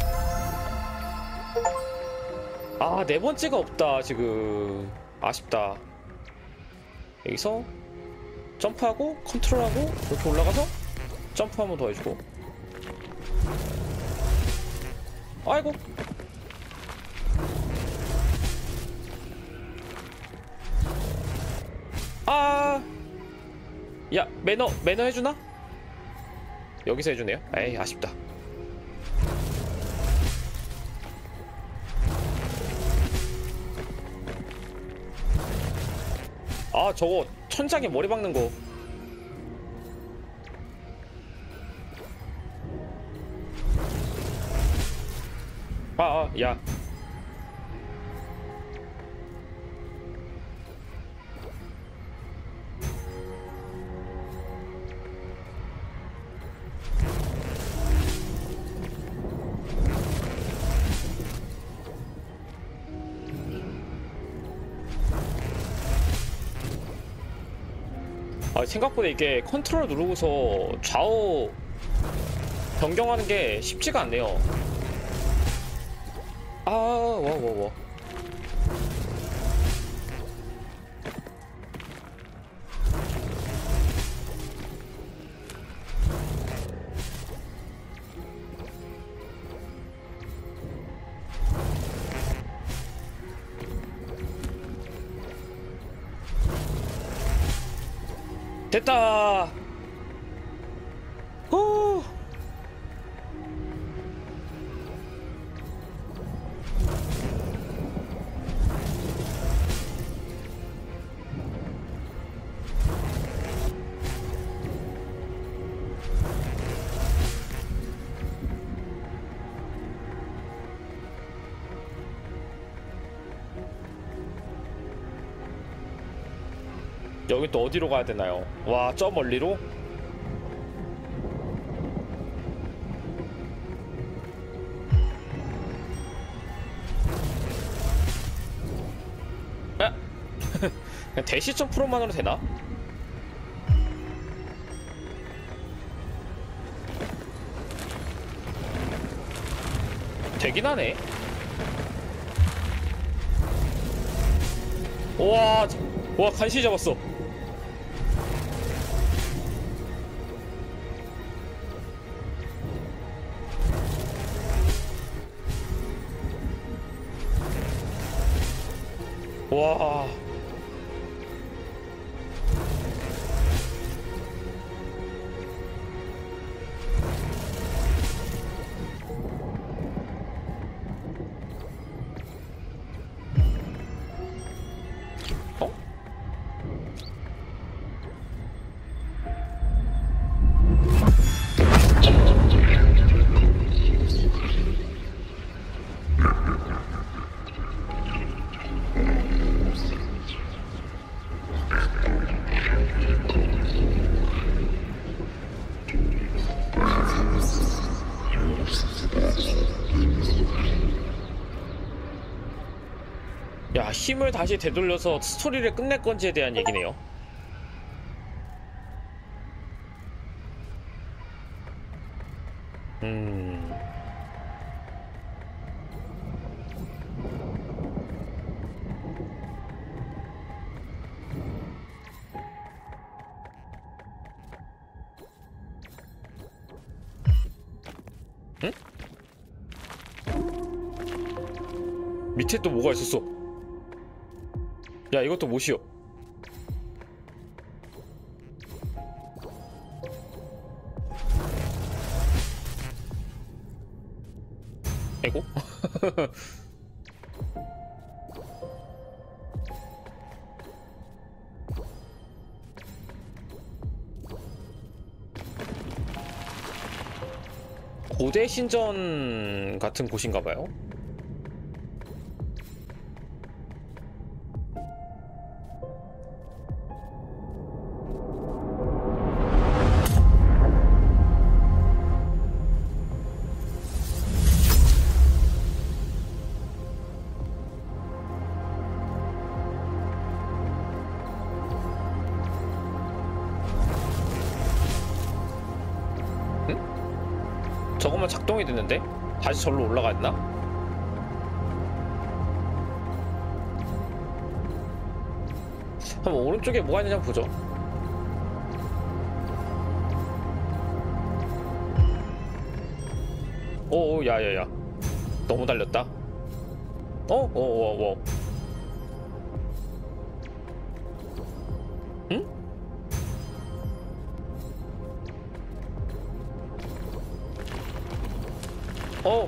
아, 네 번째가 없다 지금. 아쉽다. 여기서 점프하고 컨트롤하고 이렇게 올라가서 점프 한 번 더 해주고. 아이고. 아, 야, 매너 매너 해주나? 여기서 해주네요. 에이, 아쉽다. 아, 저거 천장에 머리 박는 거. 아, 아, 야. 아, 생각보다 이게 컨트롤 누르고서 좌우 변경하는 게 쉽지가 않네요. 아, 와, 와, 와. 됐다. 후. 여기 또 어디로 가야 되나요? 와, 저 멀리로? 아! 그냥 대시점 프로만으로 되나? 되긴 하네. 와, 와, 간신히 잡았어. 와. 어? 야, 힘을 다시 되돌려서 스토리를 끝낼 건지에 대한 얘기네요. 음... 응? 밑에 또 뭐가 있었어? 야, 이것도 못이요. 에고? 고대 신전 같은 곳인가봐요. 저거만 작동이 됐는데? 다시 절로 올라갔나? 한번 오른쪽에 뭐가 있는지 한번 보죠. 오오, 야야야, 너무 달렸다. 어? 오오오. 응? 어.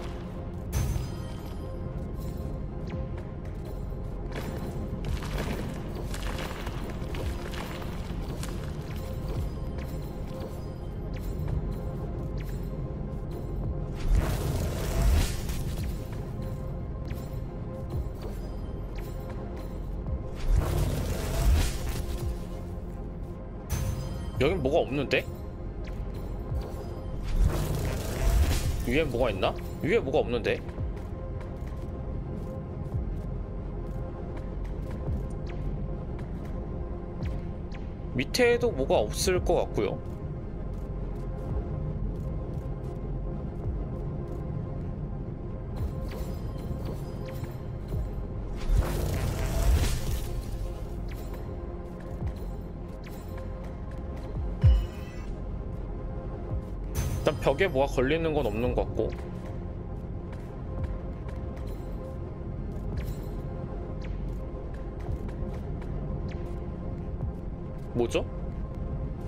여긴 뭐가 없는데? 위에 뭐가 있나? 위에 뭐가 없는데? 밑에도 뭐가 없을 것 같고요. 일단 벽에 뭐가 걸리는 건 없는 것 같고. 뭐죠?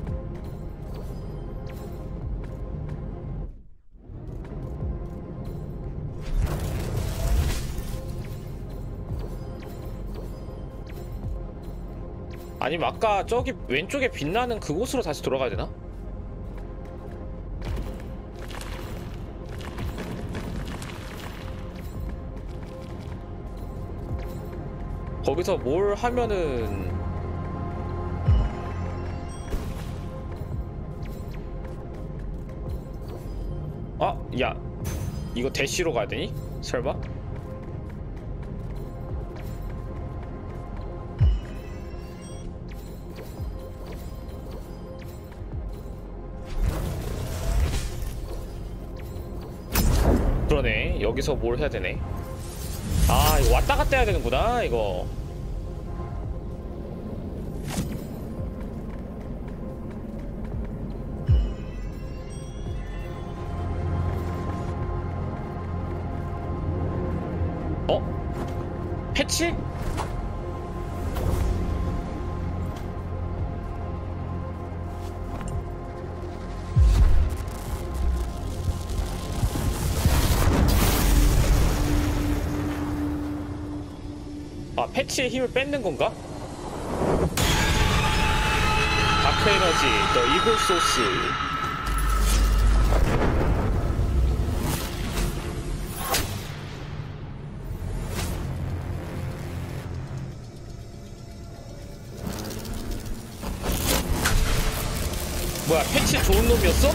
아니면 아까 저기 왼쪽에 빛나는 그곳으로 다시 돌아가야 되나? 거기서 뭘 하면은 아, 야, 이거 대시로 가야 되니? 설마? 그러네. 여기서 뭘 해야 되네. 아, 이거 왔다 갔다 해야 되는구나, 이거. 어? 패치? 아, 패치의 힘을 뺏는 건가? 다크 에너지, 더 이글 소스. 뭐야, 패치 좋은 놈이었어?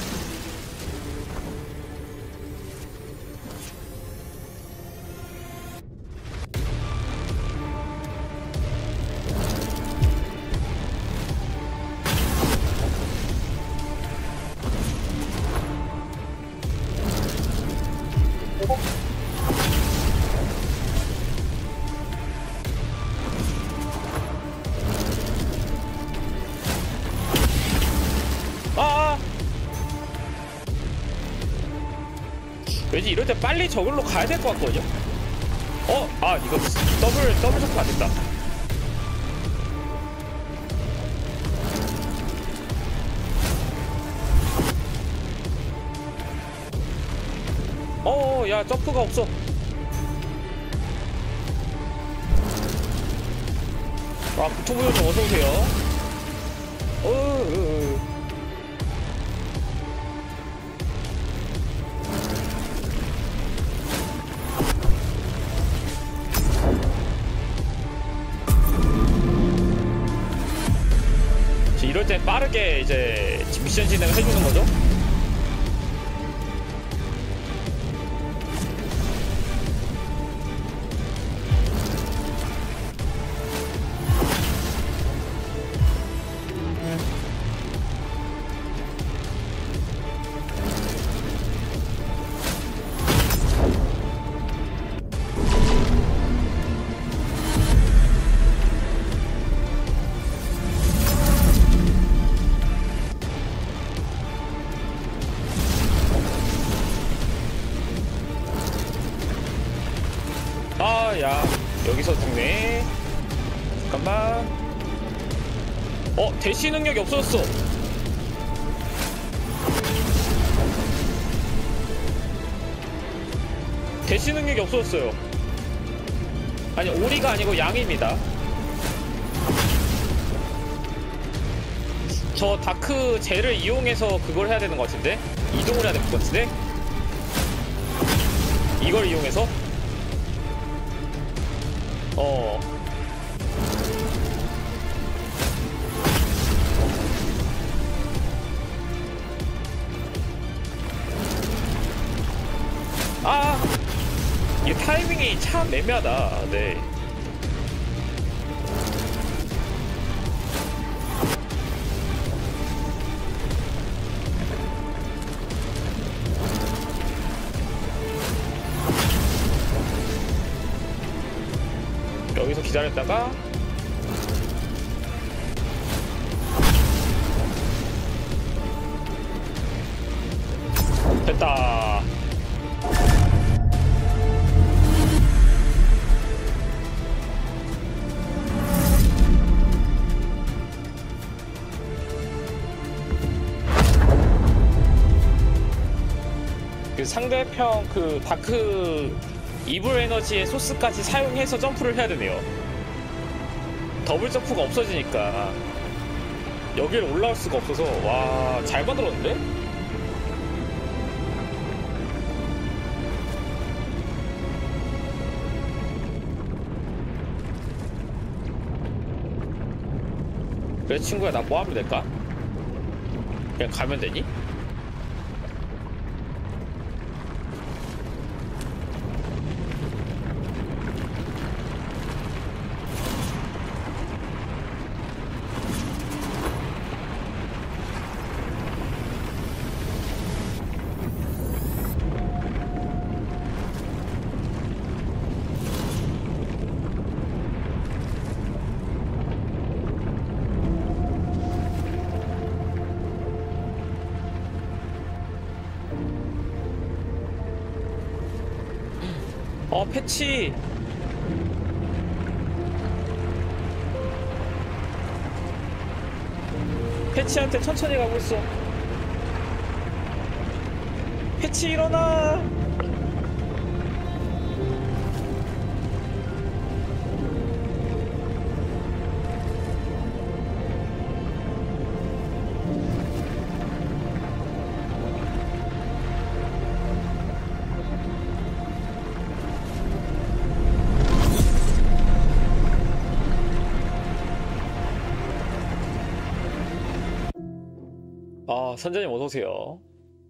왠지 이럴 때 빨리 저걸로 가야 될 것 같거든요? 어? 아, 이거 더블, 더블 점프 안 됐다. 어, 야, 점프가 없어. 아, 부토부요정 어서오세요. 어, 어, 어. 이럴 때 빠르게 이제 미션 진행을 해주는 거죠? 아, 야, 여기서 죽네. 잠깐만. 어, 대시 능력이 없어졌어. 대시 능력이 없어졌어요. 아니, 오리가 아니고 양입니다. 저 다크 젤을 이용해서 그걸 해야 되는 것 같은데? 이동을 해야 될 것 같은데? 이걸 이용해서? 어. 아! 이 타이밍이 참 애매하다. 네. 여기서 기다렸다가 됐다. 그 상대편 그 다크 이블 에너지의 소스까지 사용해서 점프를 해야 되네요. 더블 점프가 없어지니까 여기를 올라올 수가 없어서 와, 잘 만들었는데? 그래 친구야, 나 뭐 하면 될까? 그냥 가면 되니? 어, 패치. 패치한테 천천히 가고 있어. 패치 일어나. 아, 선장님 어서 오세요.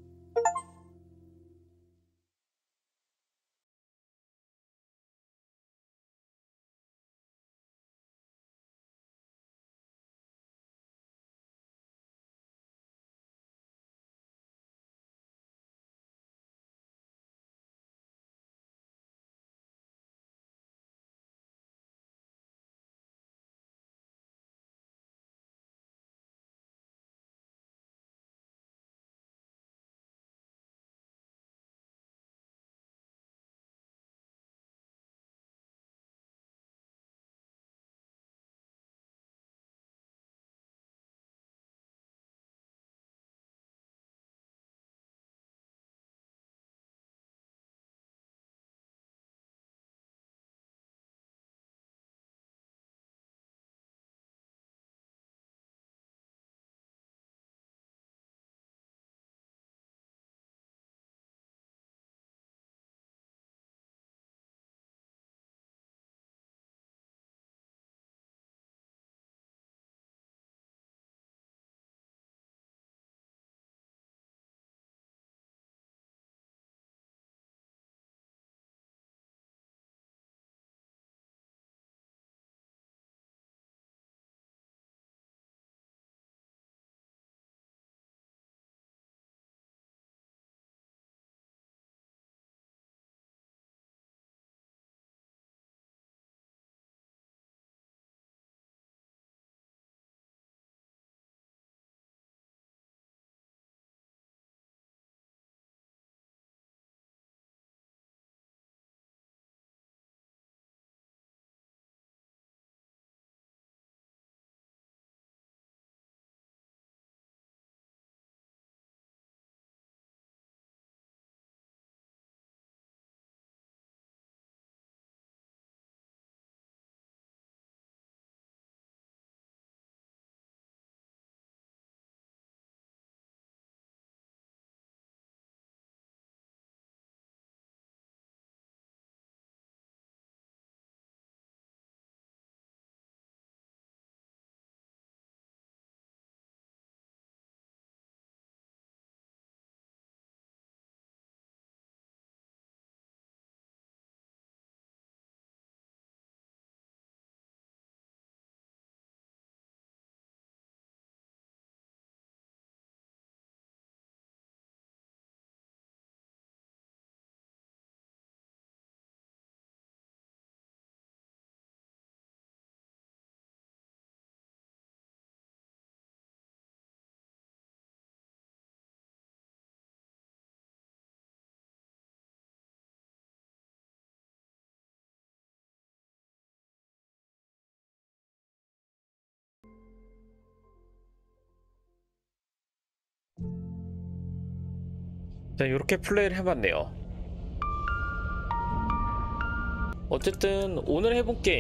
자, 이렇게 플레이를 해봤네요. 어쨌든 오늘 해본 게임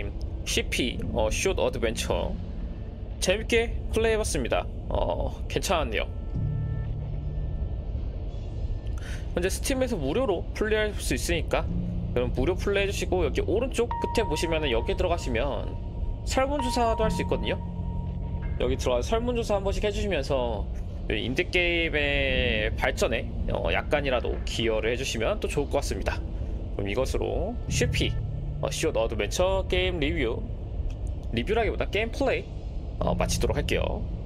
씨피 어, 숏 어드벤처 재밌게 플레이해봤습니다. 어, 괜찮았네요. 현재 스팀에서 무료로 플레이할 수 있으니까 그럼 무료 플레이해주시고, 여기 오른쪽 끝에 보시면은 여기 들어가시면 설문조사도 할 수 있거든요. 여기 들어가서 설문조사 한 번씩 해주시면서 인디게임의 발전에 어, 약간이라도 기여를 해주시면 또 좋을 것 같습니다. 그럼 이것으로 씨피 어, 숏 어드벤처 게임 리뷰 리뷰라기보다 게임 플레이 어, 마치도록 할게요.